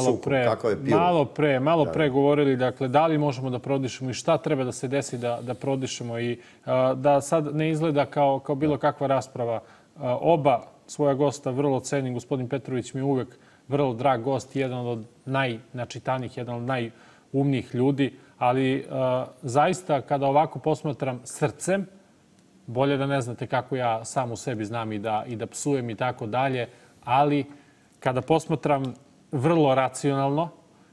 malo pre govorili, dakle, da li možemo da prodišemo i šta treba da se desi da prodišemo i da sad ne izgleda kao bilo kakva rasprava. Oba svoja gosta vrlo cenim. Gospodin Petrović mi je uvek vrlo drag gost, jedan od najnačitanijih, jedan od najumnijih ljudi, ali zaista kada ovako posmatram srcem, bolje da ne znate kako ja sam u sebi znam i da psujem i tako dalje, ali kada posmatram vrlo racionalno,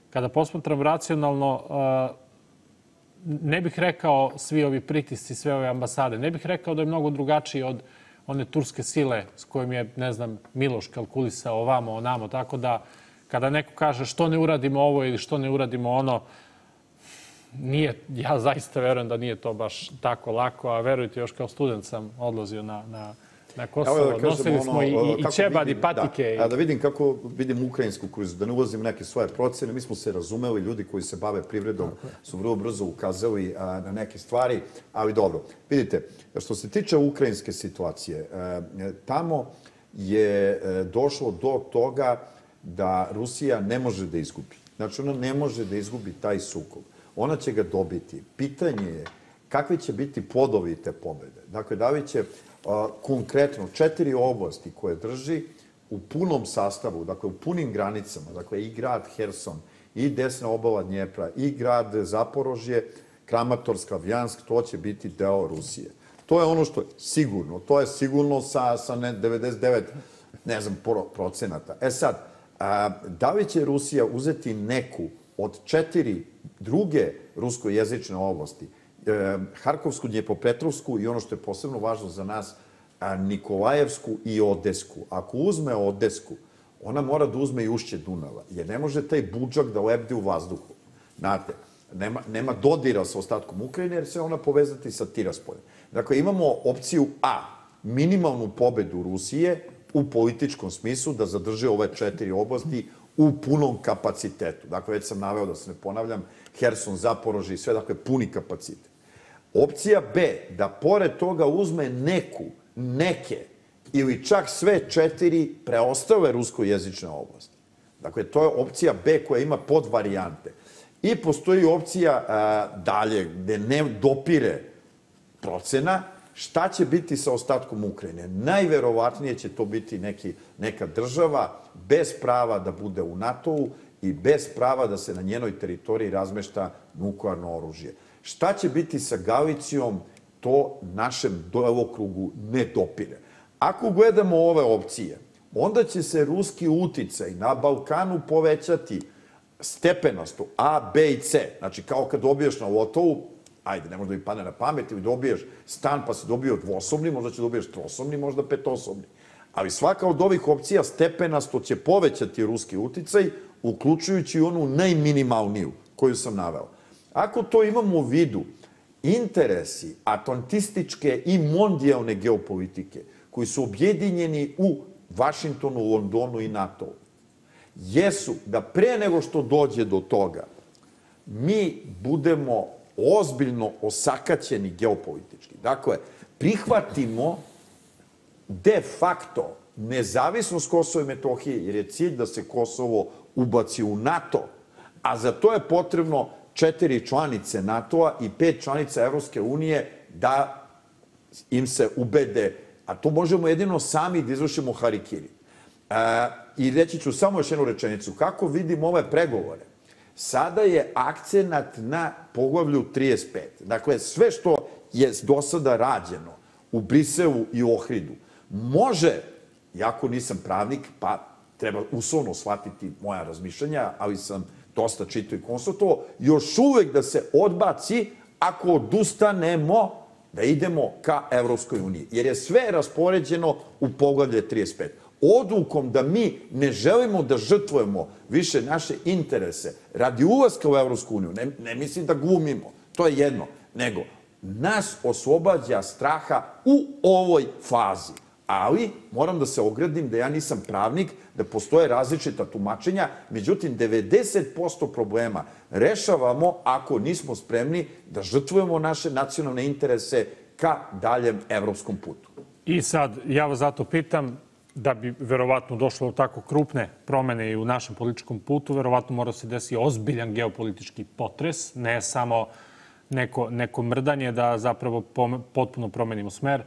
ne bih rekao svi ovi pritisci, sve ove ambasade, ne bih rekao da je mnogo drugačiji od one turske sile s kojim je, ne znam, Miloš kalkulisao ovamo, onamo, tako da kada neko kaže što ne uradimo ovo ili što ne uradimo ono, ja zaista verujem da nije to baš tako lako, a verujte, još kao student sam odlazio na Kosovo. Nosili smo i ćebad i patike. Da vidim kako vidim ukrajinsku krizu, da ne ulazim u neke svoje procene. Mi smo se razumeli, ljudi koji se bave privredom su vrlo brzo ukazali na neke stvari, ali dobro. Vidite, što se tiče ukrajinske situacije, tamo je došlo do toga da Rusija ne može da izgubi. Znači, ona ne može da izgubi taj sukob. Ona će ga dobiti. Pitanje je kakvi će biti plodovi te pobede. Dakle, da li će konkretno 4 oblasti koje drži u punom sastavu, dakle, u punim granicama, dakle, i grad Herson, i desna obala Dnjepra, i grad Zaporožje, Kramatorsk, Avljansk, to će biti deo Rusije. To je ono što je sigurno. To je sigurno sa 99, ne znam, procenata. Sad, da li će Rusija uzeti neku od 4 druge ruskojezične oblasti, Harkovsku, Dnjepropetrovsku i ono što je posebno važno za nas, Nikolajevsku i Odesku. Ako uzme Odesku, ona mora da uzme i ušće Dunava, jer ne može taj budžak da lebdi u vazduhu. Znate, nema dodira sa ostatkom Ukrajine, jer se ona povezati sa Tiraspoljem. Dakle, imamo opciju A, minimalnu pobedu Rusije u političkom smislu da zadrži ove 4 oblasti u punom kapacitetu. Dakle, već sam naveo da se ne ponavljam, Herson, Zaporožje i sve, dakle, puni kapacitet. Opcija B, da pored toga uzme neke ili čak sve 4 preostale ruskojezične oblasti. Dakle, to je opcija B koja ima podvarijante. I postoji opcija dalje, gde ne dopire procena, šta će biti sa ostatkom Ukrajine. Najverovatnije će to biti neka država bez prava da bude u NATO-u i bez prava da se na njenoj teritoriji razmešta nuklearno oružje. Šta će biti sa Galicijom, to našem delokrugu ne dopire. Ako gledamo ove opcije, onda će se ruski uticaj na Balkanu povećati stepenasto A, B i C. Znači, kao kad dobiješ na lotovu, ajde, ne može da mi padne na pamet, ili dobiješ stan pa si dobio dvosobni, možda će dobiješ trosobni, možda petosobni. Ali svaka od ovih opcija stepenasto će povećati ruski uticaj, uključujući onu najminimalniju koju sam naveo. Ako to imamo u vidu, interesi atlantističke i mondijalne geopolitike, koji su objedinjeni u Vašingtonu, Londonu i NATO-u, jesu da pre nego što dođe do toga, mi budemo ozbiljno osakaćeni geopolitički. Dakle, prihvatimo de facto nezavisnost Kosova i Metohije, jer je cilj da se Kosovo ubaci u NATO, a za to je potrebno 4 članice NATO-a i 5 članica Evropske unije da im se ubede, a to možemo jedino sami da izvršimo harikiri. I reći ću samo još jednu rečenicu. Kako vidim ove pregovore? Sada je akcenat na poglavlju 35. Dakle, sve što je do sada rađeno u Briselu i u Ohridu može, jako nisam pravnik, pa treba uslovno shvatiti moja razmišljanja, ali sam dosta čitao i konstatovao, još uvek da se odbaci ako odustanemo da idemo ka Evropskoj uniji. Jer je sve raspoređeno u poglavlje 35. Odlukom da mi ne želimo da žrtvujemo više naše interese radi ulaska u Evropsku uniju, ne mislim da glumimo, to je jedno, nego nas oslobađa straha u ovoj fazi. Ali moram da se ogradim da ja nisam pravnik, da postoje različita tumačenja, međutim 90% problema rešavamo ako nismo spremni da žrtvujemo naše nacionalne interese ka daljem evropskom putu. I sad, ja vas zato pitam, da bi verovatno došlo do tako krupne promene i u našem političkom putu, verovatno mora se desiti ozbiljan geopolitički potres, ne samo neko mrdanje da zapravo potpuno promenimo smer.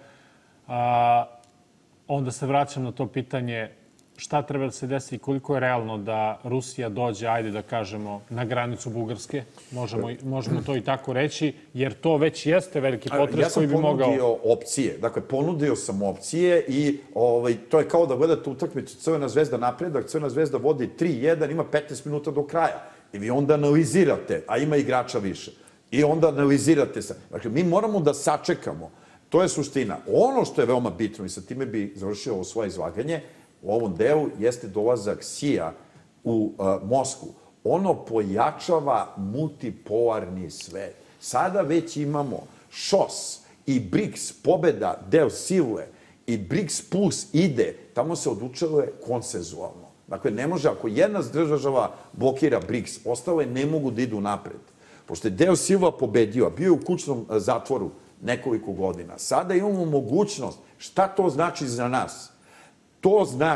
Onda se vraćam na to pitanje šta treba da se desi i koliko je realno da Rusija dođe, ajde da kažemo, na granicu Bugarske. Možemo to i tako reći, jer to već jeste veliki potres koji bi mogao... Ja sam ponudio opcije. Dakle, ponudio sam opcije i to je kao da gledate utakmicu Crvena zvezda napredak, Crvena zvezda vodi 3-1, ima 15 minuta do kraja. I vi onda analizirate, a ima igrača više. I onda analizirate se. Dakle, mi moramo da sačekamo. To je suština. Ono što je veoma bitno, i sa time bi završio ovo svoje izlaganje, u ovom delu jeste dolazak CIA u Moskvu. Ono pojačava multipolarni svet. Sada već imamo ŠOS i BRICS, pobeda del sile, i BRICS plus ide, tamo se odlučuje konsenzualno. Dakle, ne može, ako jedna država blokira BRICS, ostale ne mogu da idu napred. Pošto je del Silva pobedio, bio je u kućnom zatvoru nekoliko godina. Sada imamo mogućnost. Šta to znači za nas? To znači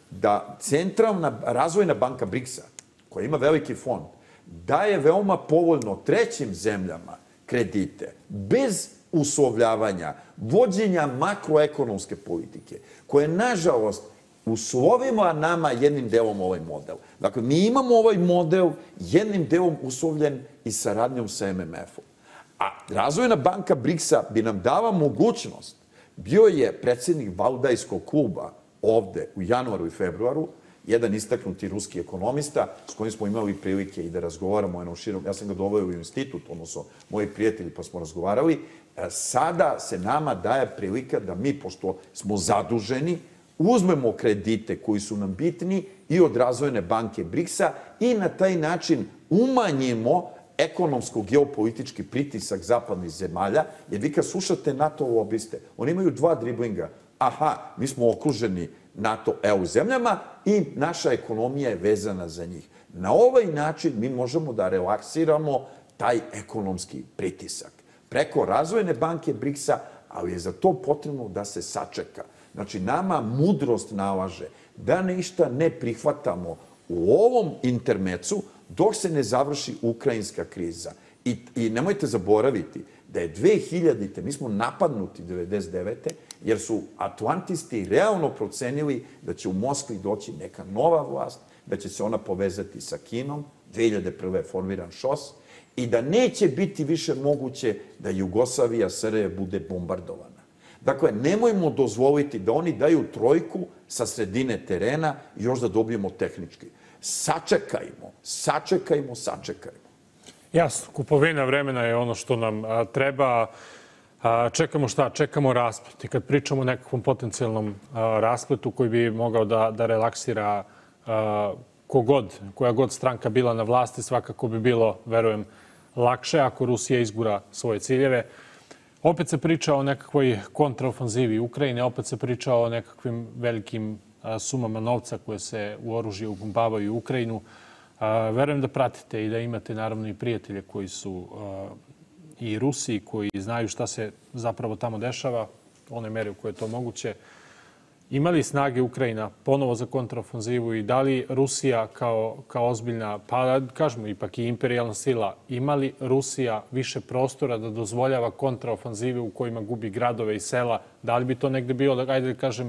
da centralna razvojna banka BRICS-a, koja ima veliki fond, daje veoma povoljno trećim zemljama kredite, bez uslovljavanja, vođenja makroekonomske politike, koje, nažalost, uslovima nama jednim delom ovaj model. Dakle, mi imamo ovaj model jednim delom uslovljen i saradnjom sa MMF-om. A Razvojna banka BRICS-a bi nam dala mogućnost. Bio je predsjednik Valdajskog kluba ovde u januaru i februaru, jedan istaknuti ruski ekonomista s kojim smo imali prilike i da razgovaramo jednom širom. Ja sam ga doveo u institut, odnosno moji prijatelji, pa smo razgovarali. Sada se nama daje prilika da mi, pošto smo zaduženi, uzmemo kredite koji su nam bitni i od Razvojne banke BRICS-a i na taj način umanjimo ekonomsko-geopolitički pritisak zapadnih zemalja, jer vi kad slušate NATO lobiste, oni imaju dva driblinga. Aha, mi smo okruženi NATO-EU zemljama i naša ekonomija je vezana za njih. Na ovaj način mi možemo da relaksiramo taj ekonomski pritisak. Preko Razvojne banke BRICS-a, ali je za to potrebno da se sačeka. Znači, nama mudrost nalaže da ništa ne prihvatamo u ovom intermecu dok se ne završi ukrajinska kriza. I nemojte zaboraviti da je 2000-te, mi smo napadnuti 99. jer su atlantisti realno procenili da će u Moskvi doći neka nova vlast, da će se ona povezati sa Kinom, 2001. je formiran ŠOS, i da neće biti više moguće da Jugoslavija, SRJ bude bombardovana. Dakle, nemojmo dozvoliti da oni daju trojku sa sredine terena i još da dobijemo tehnički. Sačekajmo. Jasno, kupovina vremena je ono što nam treba. Čekamo šta? Čekamo rasplet. I kad pričamo o nekakvom potencijalnom raspletu koji bi mogao da relaksira koja god stranka bila na vlasti, svakako bi bilo, verujem, lakše ako Rusija izgura svoje ciljeve. Opet se priča o nekakvoj kontraofanzivi Ukrajine, opet se priča o nekakvim velikim sumama novca koje se u oružje upumpavaju u Ukrajinu. Verujem da pratite i da imate naravno i prijatelje koji su i Rusi, koji znaju šta se zapravo tamo dešava, one mere u koje je to moguće. Ima li snage Ukrajina ponovo za kontraofanzivu i da li Rusija kao ozbiljna, pa kažemo ipak i imperijalna sila, ima li Rusija više prostora da dozvoljava kontraofanzive u kojima gubi gradove i sela? Da li bi to negde bilo, ajde da kažem,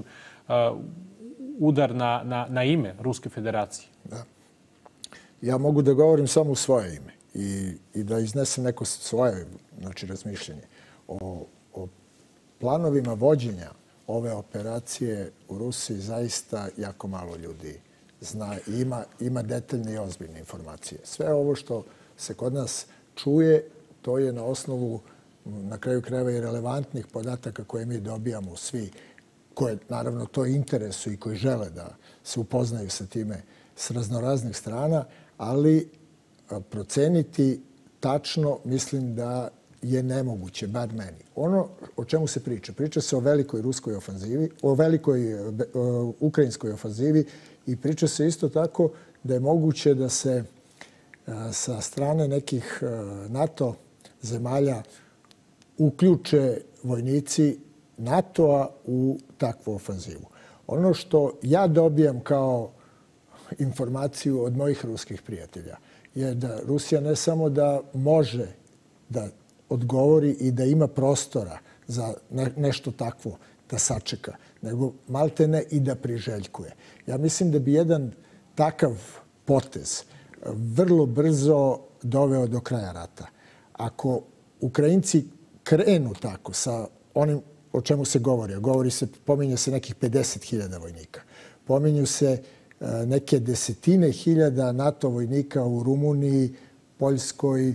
udar na ime Ruske federacije? Da. Ja mogu da govorim samo u svoje ime i da iznesem neko svoje razmišljenje. O planovima vođenja ove operacije u Rusiji zaista jako malo ljudi zna i ima detaljne i ozbiljne informacije. Sve ovo što se kod nas čuje, to je na osnovu, na kraju krajeva, i relevantnih podataka koje mi dobijamo svi, koje naravno to interesuju i koji žele da se upoznaju sa time s raznoraznih strana, ali proceniti tačno mislim da je nemoguće, bar meni. Ono o čemu se priča, priča se o velikoj ruskoj ofanzivi, o velikoj ukrajinskoj ofanzivi i priča se isto tako da je moguće da se sa strane nekih NATO zemalja uključe vojnici NATO-a u takvu ofanzivu. Ono što ja dobijam kao informaciju od mojih ruskih prijatelja je da Rusija ne samo da može da odgovori i da ima prostora za nešto takvo da sačeka, nego maltene i da priželjkuje. Ja mislim da bi jedan takav potez vrlo brzo doveo do kraja rata. Ako Ukrajinci krenu tako sa onim o čemu se govori, pominje se nekih 50.000 vojnika, pominju se neke desetine hiljada NATO vojnika u Rumuniji, Poljskoj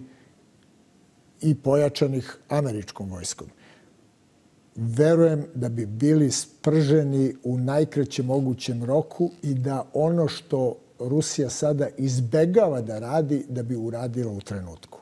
i pojačanih američkom vojskom. Verujem da bi bili sprženi u najkraćem mogućem roku i da ono što Rusija sada izbegava da radi, da bi uradila u trenutku.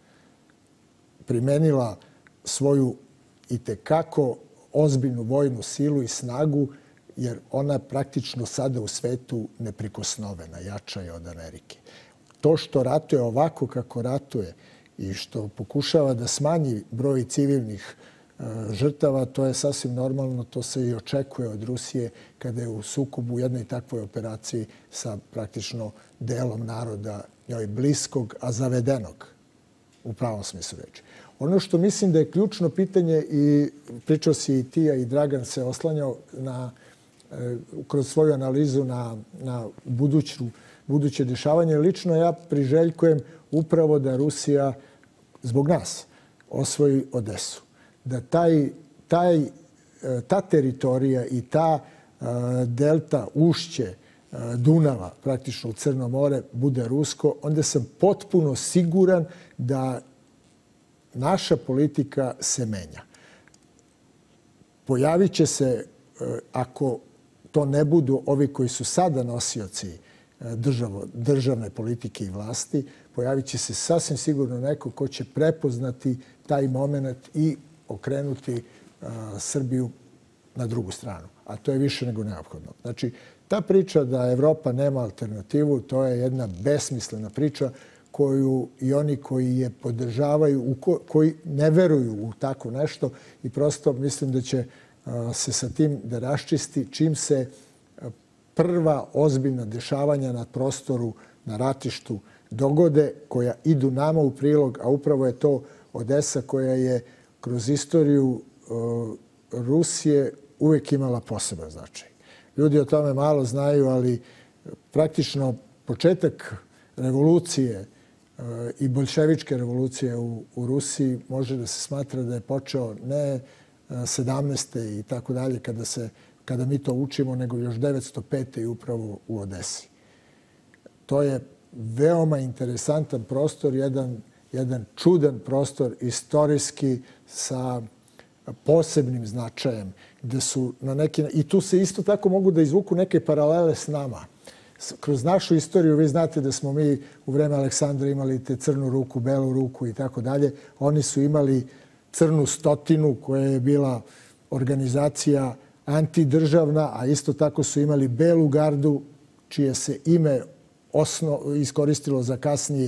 Primenila svoju itekako ozbiljnu vojnu silu i snagu, jer ona praktično sada u svetu neprikosnovena, jača je od Amerike. To što ratuje ovako kako ratuje i što pokušava da smanji broj civilnih žrtava. To je sasvim normalno, to se i očekuje od Rusije kada je u sukobu u jednoj takvoj operaciji sa praktično delom naroda njoj bliskog, a zavedenog u pravom smislu reči. Ono što mislim da je ključno pitanje, i pričao si i ti, a i Dragan se oslanjao kroz svoju analizu na buduće dešavanje. Lično ja priželjkujem upravo da Rusija zbog nas osvoji Odesu. Da ta teritorija i ta delta, ušće Dunava, praktično u Crno more, bude rusko, onda sam potpuno siguran da naša politika se menja. Pojavit će se, ako to ne budu ovi koji su sada nosioci državne politike i vlasti, pojavit će se sasvim sigurno neko ko će prepoznati taj moment i okrenuti Srbiju na drugu stranu. A to je više nego neophodno. Znači, ta priča da Evropa nema alternativu, to je jedna besmislena priča koju i oni koji je podržavaju, koji ne veruju u tako nešto, i prosto mislim da će se sa tim da raščisti čim se prva ozbiljna dešavanja na prostoru, na ratištu dogode, koja idu nama u prilog, a upravo je to Odesa koja je kroz istoriju Rusije uvijek imala poseban značaj. Ljudi o tome malo znaju, ali praktično početak revolucije i boljševičke revolucije u Rusiji može da se smatra da je počeo ne 17. i tako dalje, kada mi to učimo, nego još 905. i upravo u Odesi. To je veoma interesantan prostor, jedan čudan prostor, istorijski, sa posebnim značajem, gde su na neki... I tu se isto tako mogu da izvuku neke paralele s nama. Kroz našu istoriju, vi znate da smo mi u vreme Aleksandra imali te crnu ruku, belu ruku i tako dalje. Oni su imali crnu stotinu, koja je bila organizacija antidržavna, a isto tako su imali belu gardu, čije se ime iskoristilo za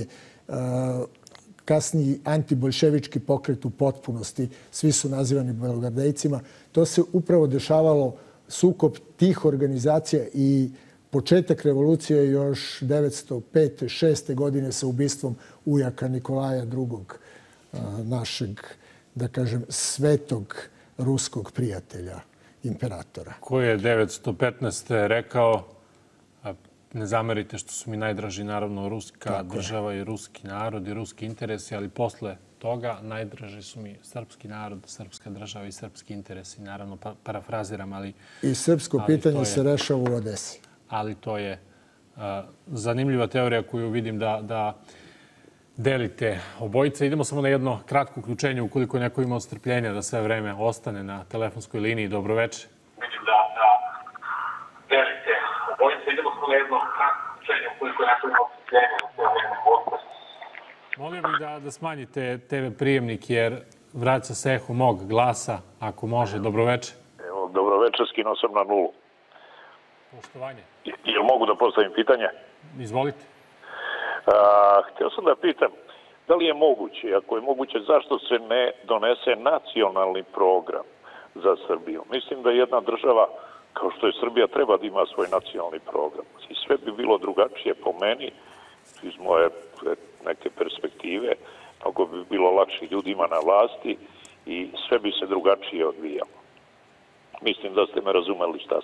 kasniji antibolševički pokret u potpunosti. Svi su nazivani belogardejcima. To se upravo dešavalo, sukob tih organizacija i početak revolucije još 905. 6. godine sa ubistvom ujaka Nikolaja II. Našeg, da kažem, svetog ruskog prijatelja, imperatora. Koji je 915. rekao: ne zamerite što su mi najdraži, naravno, ruska država i ruski narod i ruski interesi, ali posle toga najdraži su mi srpski narod, srpska država i srpski interesi. Naravno, parafraziram, ali... I srpsko pitanje se rešava u Odesi. Ali to je zanimljiva teorija koju vidim da delite obojica. Idemo samo na jedno kratko uključenje, ukoliko neko ima strpljenja da sve vreme ostane na telefonskoj liniji. Dobroveče. Vidim da delite obojica. Idemo samo na jedno kratko uključenje, ukoliko neko ima strpljenja da sve vreme ostane. Molio bih da smanjite TV prijemnik, jer vraća se eho mog glasa, ako može. Dobroveče. Evo, dobroveče, skinuo sam na nulu. Poštovanje. Jel mogu da postavim pitanje? Izvolite. Htio sam da pitam, da li je moguće, ako je moguće, zašto se ne donese nacionalni program za Srbiju? Mislim da jedna država, kao što je Srbija, treba da ima svoj nacionalni program. I sve bi bilo drugačije po meni, iz moje neke perspektive, mnogo bi bilo lakše ljudima na vlasti i sve bi se drugačije odvijalo. Mislim da ste me razumeli šta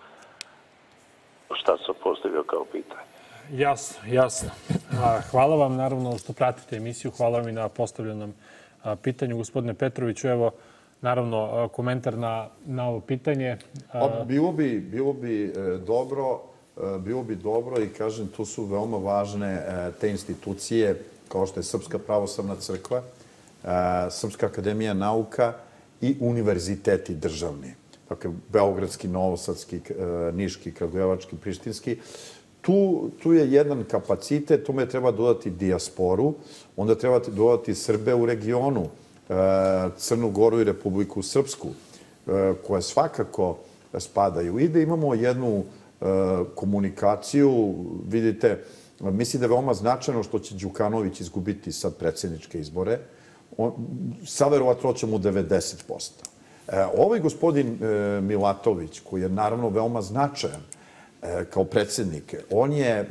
sam postavio kao pitanje. Jasno. Hvala vam, naravno, što pratite emisiju. Hvala vam i na postavljenom pitanju. Gospodine Petroviću, evo, naravno, komentar na ovo pitanje. Bilo bi dobro i, kažem, tu su veoma važne te institucije kao što je Srpska pravoslavna crkva, Srpska akademija nauka i univerziteti državni. Dakle, Beogradski, Novosadski, Niški, Kragujevački, Prištinski. Tu je jedan kapacitet, tome treba dodati dijasporu, onda treba dodati Srbe u regionu, Crnu Goru i Republiku Srpsku, koje svakako spadaju. I da imamo jednu komunikaciju, vidite, mislim da je veoma značajno što će Đukanović izgubiti sad predsjedničke izbore. sa verovatnoćom u 90%. Ovaj gospodin Milatović, koji je naravno veoma značajan kao predsjednik, on je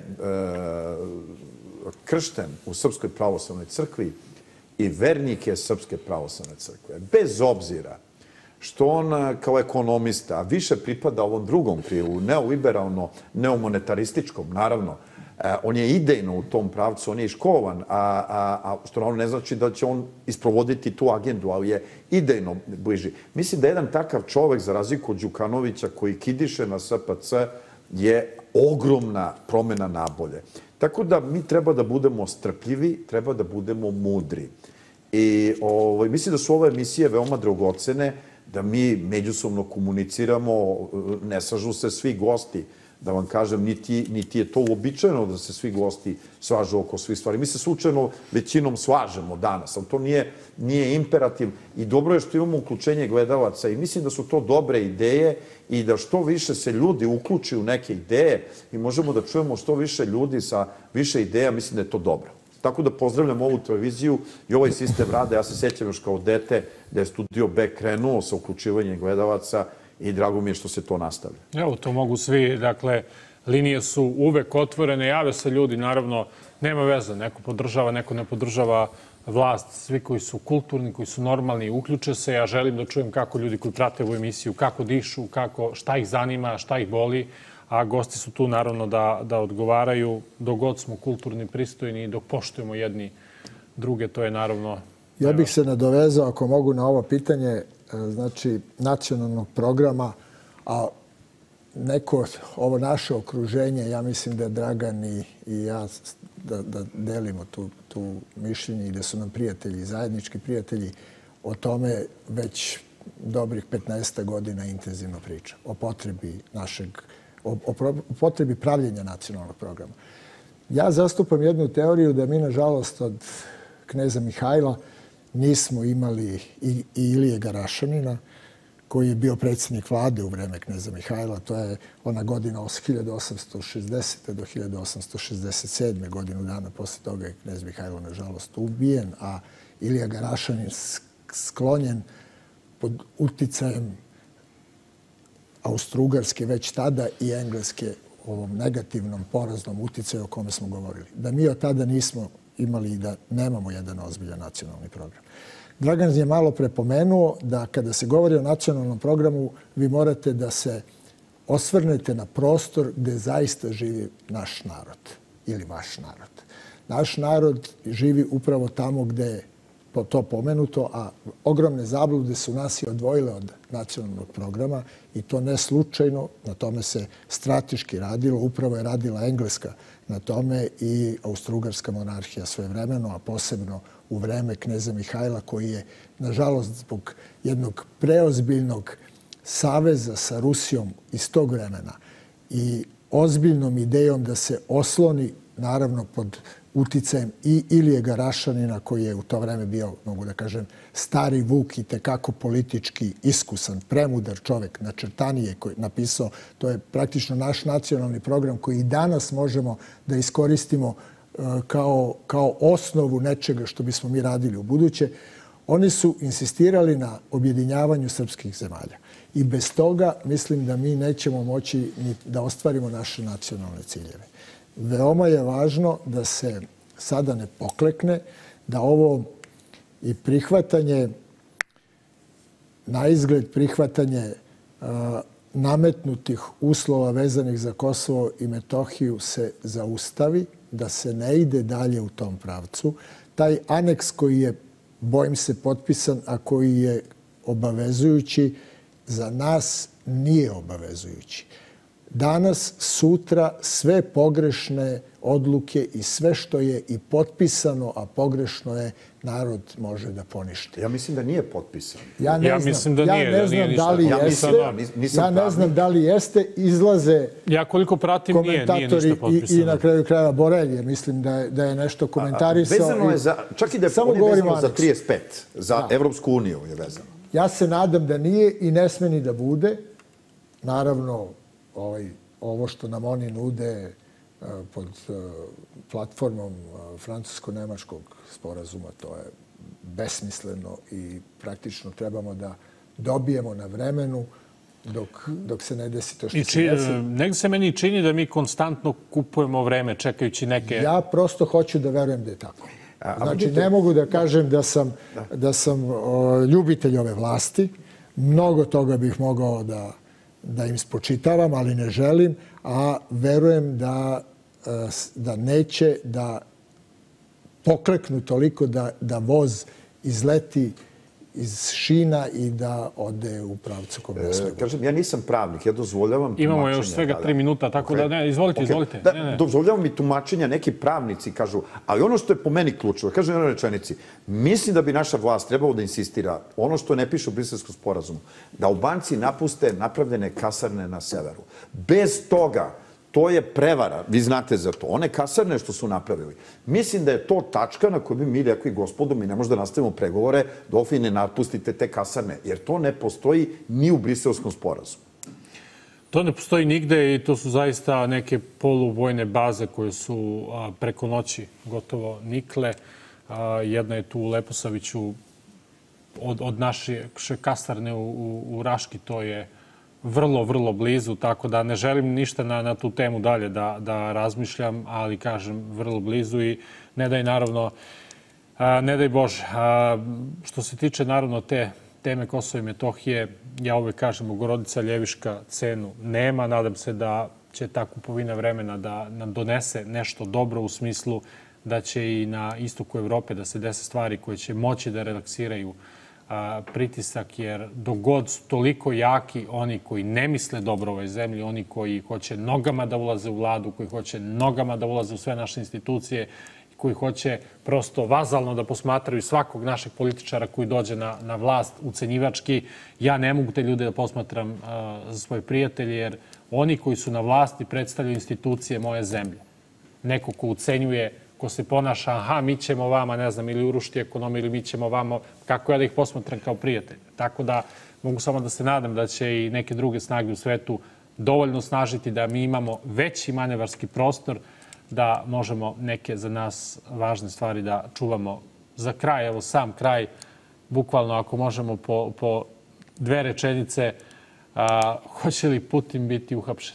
kršten u Srpskoj pravoslavnoj crkvi i vernik je Srpske pravoslavne crkve. Bez obzira što on kao ekonomista više pripada ovom drugom krilu, neoliberalno, neomonetarističkom, naravno. On je idejno u tom pravcu, on je školovan, a što naravno ne znači da će on isprovoditi tu agendu, ali je idejno bliži. Mislim da jedan takav čovek, za razliku od Đukanovića, koji kidiše na SPC, je ogromna promena nabolje. Tako da mi treba da budemo strpljivi, treba da budemo mudri. I mislim da su ove emisije veoma dragocene, da mi međusobno komuniciramo, ne slažu se svi gosti, da vam kažem, niti je to uobičajeno da se svi gosti svažu oko svih stvari. Mi se slučajno većinom slažemo danas, ali to nije imperativ i dobro je što imamo uključenje gledalaca i mislim da su to dobre ideje i da što više se ljudi uključi u neke ideje i možemo da čujemo što više ljudi sa više ideja, mislim da je to dobro. Tako da pozdravljam ovu televiziju i ovaj sistem rada. Ja se sjećam još kao dete da je Studio B krenuo sa uključivanjem gledalaca i drago mi je što se to nastavlja. Evo, to mogu svi. Dakle, linije su uvek otvorene, jave se ljudi, naravno, nema veze. Neko podržava, neko ne podržava vlast. Svi koji su kulturni, koji su normalni, uključe se. Ja želim da čujem kako ljudi koji prate ovu emisiju, kako dišu, šta ih zanima, šta ih boli. A gosti su tu, naravno, da odgovaraju. Dok god smo kulturni, pristojni i dok poštujemo jedni druge, to je naravno... Ja bih se nadovezao, ako mogu, na ovo pitanje, znači, nacionalnog programa, a neko, ovo naše okruženje, ja mislim da Dragan i ja da delimo tu mišljenje i da su nam prijatelji, zajednički prijatelji, o tome već dobrih 15 godina intenzivno priča. O potrebi o potrebi pravljenja nacionalnog programa. Ja zastupam jednu teoriju da mi, nažalost, od kneza Mihajla nismo imali i Ilije Garašanina, koji je bio predsjednik vlade u vreme kneza Mihajla. To je ona godina od 1860. do 1867. godinu dana. Posle toga je knez Mihajlo, nažalost, ubijen, a Ilija Garašanin sklonjen pod uticajem Austro-Ugarske već tada i Engleske ovom negativnom poraznom uticaju o kome smo govorili. Da mi od tada nismo imali i da nemamo jedan ozbiljan nacionalni program. Dragan je malo prepomenuo da kada se govori o nacionalnom programu, vi morate da se osvrnete na prostor gde zaista živi naš narod ili vaš narod. Naš narod živi upravo tamo gde je to pomenuto, a ogromne zablude su nas i odvojile od nacionalnog programa i to ne slučajno. Na tome se strateški radilo. Upravo je radila Engleska na tome i Austro-Ugarska monarhija svojevremeno, a posebno u vreme kneza Mihajla, koji je, nažalost, zbog jednog preozbiljnog saveza sa Rusijom iz tog vremena i ozbiljnom idejom da se osloni, naravno, pod uticajem i Ilije Garašanina, koji je u to vreme bio, mogu da kažem, stari Vuk i tekako politički iskusan, premudar čovek, načrtanije koji je napisao. To je praktično naš nacionalni program koji i danas možemo da iskoristimo kao osnovu nečega što bismo mi radili u buduće. Oni su insistirali na objedinjavanju srpskih zemalja. I bez toga mislim da mi nećemo moći ni da ostvarimo naše nacionalne ciljeve. Veoma je važno da se sada ne poklekne, da ovo i prihvatanje, na izgled prihvatanje nametnutih uslova vezanih za Kosovo i Metohiju se zaustavi, da se ne ide dalje u tom pravcu. Taj aneks koji je, bojim se, potpisan, a koji je obavezujući, za nas nije obavezujući. Danas, sutra, sve pogrešne odluke i sve što je i potpisano, a pogrešno je, narod može da poništi. Ja mislim da nije potpisano. Ja mislim da nije. Ja ne znam da li jeste. Izlaze komentatori i na kraju krajeva Borelje. Mislim da je nešto komentarisao. Vezano je za, čak i da je vezano za 35, za Evropsku uniju je vezano. Ja se nadam da nije i ne sme ni da bude. Naravno, ovo što nam oni nude pod platformom francusko-nemačkog sporazuma, to je besmisleno i praktično trebamo da dobijemo na vremenu dok se ne desi to što se desi. Negdje se meni čini da mi konstantno kupujemo vreme čekajući neke... Ja prosto hoću da verujem da je tako. Znači, ne mogu da kažem da sam ljubitelj ove vlasti. Mnogo toga bih mogao da im spočitavam, ali ne želim, a verujem da neće da pokleknu toliko da voz izleti iz šina i da ode u pravcu kome ne smije. Kažem, ja nisam pravnik, ja dozvoljavam tumačenja. Imamo još svega 3 minuta, tako da ne, izvolite. Dozvoljavam i tumačenja, neki pravnici kažu, ali ono što je po meni ključno, da kažem jednoj rečenici, mislim da bi naša vlast trebalo da insistira, ono što ne piše u Briselskom sporazumu, da Albanci napuste napravljene kasarne na severu. Bez toga, to je prevara, vi znate za to. One kasarne što su napravili. Mislim da je to tačka na kojoj bi mi rekli, gospodo, mi ne možemo da nastavimo pregovore dok vi ne napustite te kasarne, jer to ne postoji ni u Briselskom sporazumu. To ne postoji nigde i to su zaista neke poluvojne baze koje su preko noći gotovo nikle. Jedna je tu u Leposaviću od naše kasarne u Raški, to je vrlo, vrlo blizu, tako da ne želim ništa na tu temu dalje da razmišljam, ali kažem vrlo blizu i ne daj Bože. Što se tiče naravno te teme Kosova i Metohije, ja uvek kažem, Bogorodica Ljeviška cenu nema. Nadam se da će ta kupovina vremena da nam donese nešto dobro u smislu da će i na istoku Evrope da se dese stvari koje će moći da relaksiraju pritisak, jer dogod su toliko jaki oni koji ne misle dobro ovoj zemlji, oni koji hoće nogama da ulaze u vladu, koji hoće nogama da ulaze u sve naše institucije, koji hoće prosto vazalno da posmatraju svakog našeg političara koji dođe na vlast ucenjivački. Ja ne mogu te ljude da posmatram za svoje prijatelje, jer oni koji su na vlasti predstavljaju institucije moje zemlje. Neko ko ucenjuje, ko se ponaša, aha, mi ćemo vama, ne znam, ili urušiti ekonomiju, ili mi ćemo vama, kako ja da ih posmatram kao prijatelj. Tako da mogu samo da se nadam da će i neke druge snage u svetu dovoljno snažiti da mi imamo veći manevarski prostor, da možemo neke za nas važne stvari da čuvamo za kraj. Evo sam kraj, bukvalno ako možemo po 2 rečenice, hoće li Putin biti uhapšen?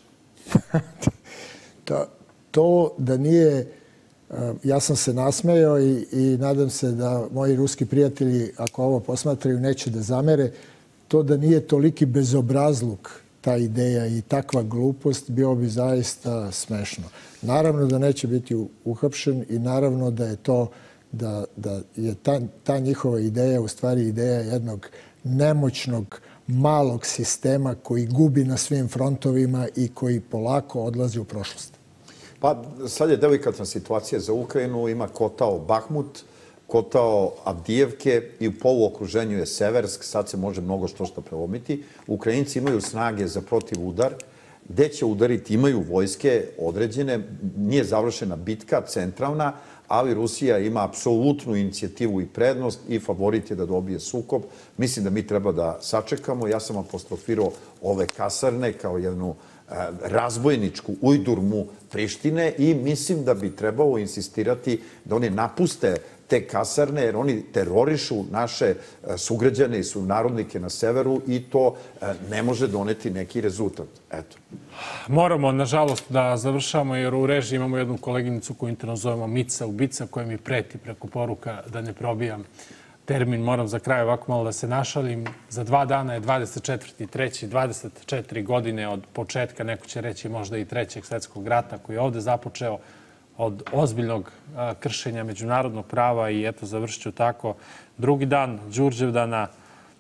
To da nije... Ja sam se nasmejao i nadam se da moji ruski prijatelji, ako ovo posmatraju, neće da zamere. To da nije toliki bezobrazluk ta ideja i takva glupost, bilo bi zaista smešno. Naravno da neće biti uhapšen i naravno da je to, da je ta njihova ideja u stvari ideja jednog nemoćnog malog sistema koji gubi na svim frontovima i koji polako odlazi u prošlost. Pa sad je delikatna situacija za Ukrajinu. Ima kotao Bahmut, kotao Avdijevke i u poluokruženju je Seversk. Sad se može mnogo što prelomiti. Ukrajinci imaju snage za protivudar. Gde će udariti? Imaju vojske određene. Nije završena bitka centralna, ali Rusija ima apsolutnu inicijativu i prednost i favorit je da dobije sukob. Mislim da mi treba da sačekamo. Ja sam apostrofirao ove kasarne kao jednu razbojničku ujdurmu Prištine i mislim da bi trebalo insistirati da oni napuste te kasarne, jer oni terorišu naše sugrađane i sunarodnike na severu i to ne može doneti neki rezultat. Eto. Moramo, nažalost, da završamo, jer u režiji imamo jednu koleginicu koju interno zovemo Mica Ubica, koja mi preti preko poruka da ne probijam termin. Moram za kraj ovako malo da se našalim. Za 2 dana je 24.3. 24 godine od početka, neko će reći možda i 3. svjetskog rata, koji je ovde započeo od ozbiljnog kršenja međunarodnog prava i eto, završit ću tako. Drugi dan Đurđevdana,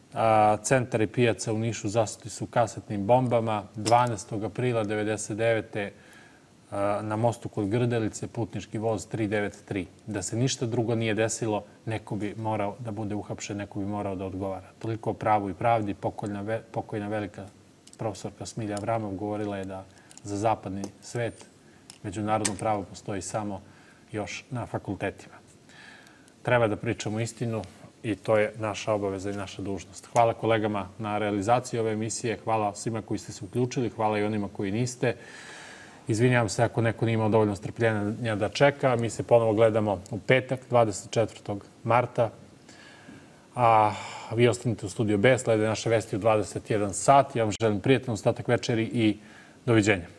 centar i pijaca u Nišu zasuti su kasetnim bombama. 12. aprila 1999. na mostu kod Grdelice putnički voz 393. Da se ništa drugo nije desilo, neko bi morao da bude uhapšen, neko bi morao da odgovara. Toliko o pravu i pravdi. Pokojna velika profesorka Smilja Avramov govorila je da za zapadni svet međunarodno pravo postoji samo još na fakultetima. Treba da pričamo istinu i to je naša obaveza i naša dužnost. Hvala kolegama na realizaciji ove emisije, hvala svima koji ste se uključili, hvala i onima koji niste. Izvinjavam se ako neko nije imao dovoljno strpljenja da čeka. Mi se ponovo gledamo u petak, 24. marta. a vi ostanite u studiju B, slede naše vesti u 21 sat. Ja vam želim prijatan ostatak večeri i doviđenja.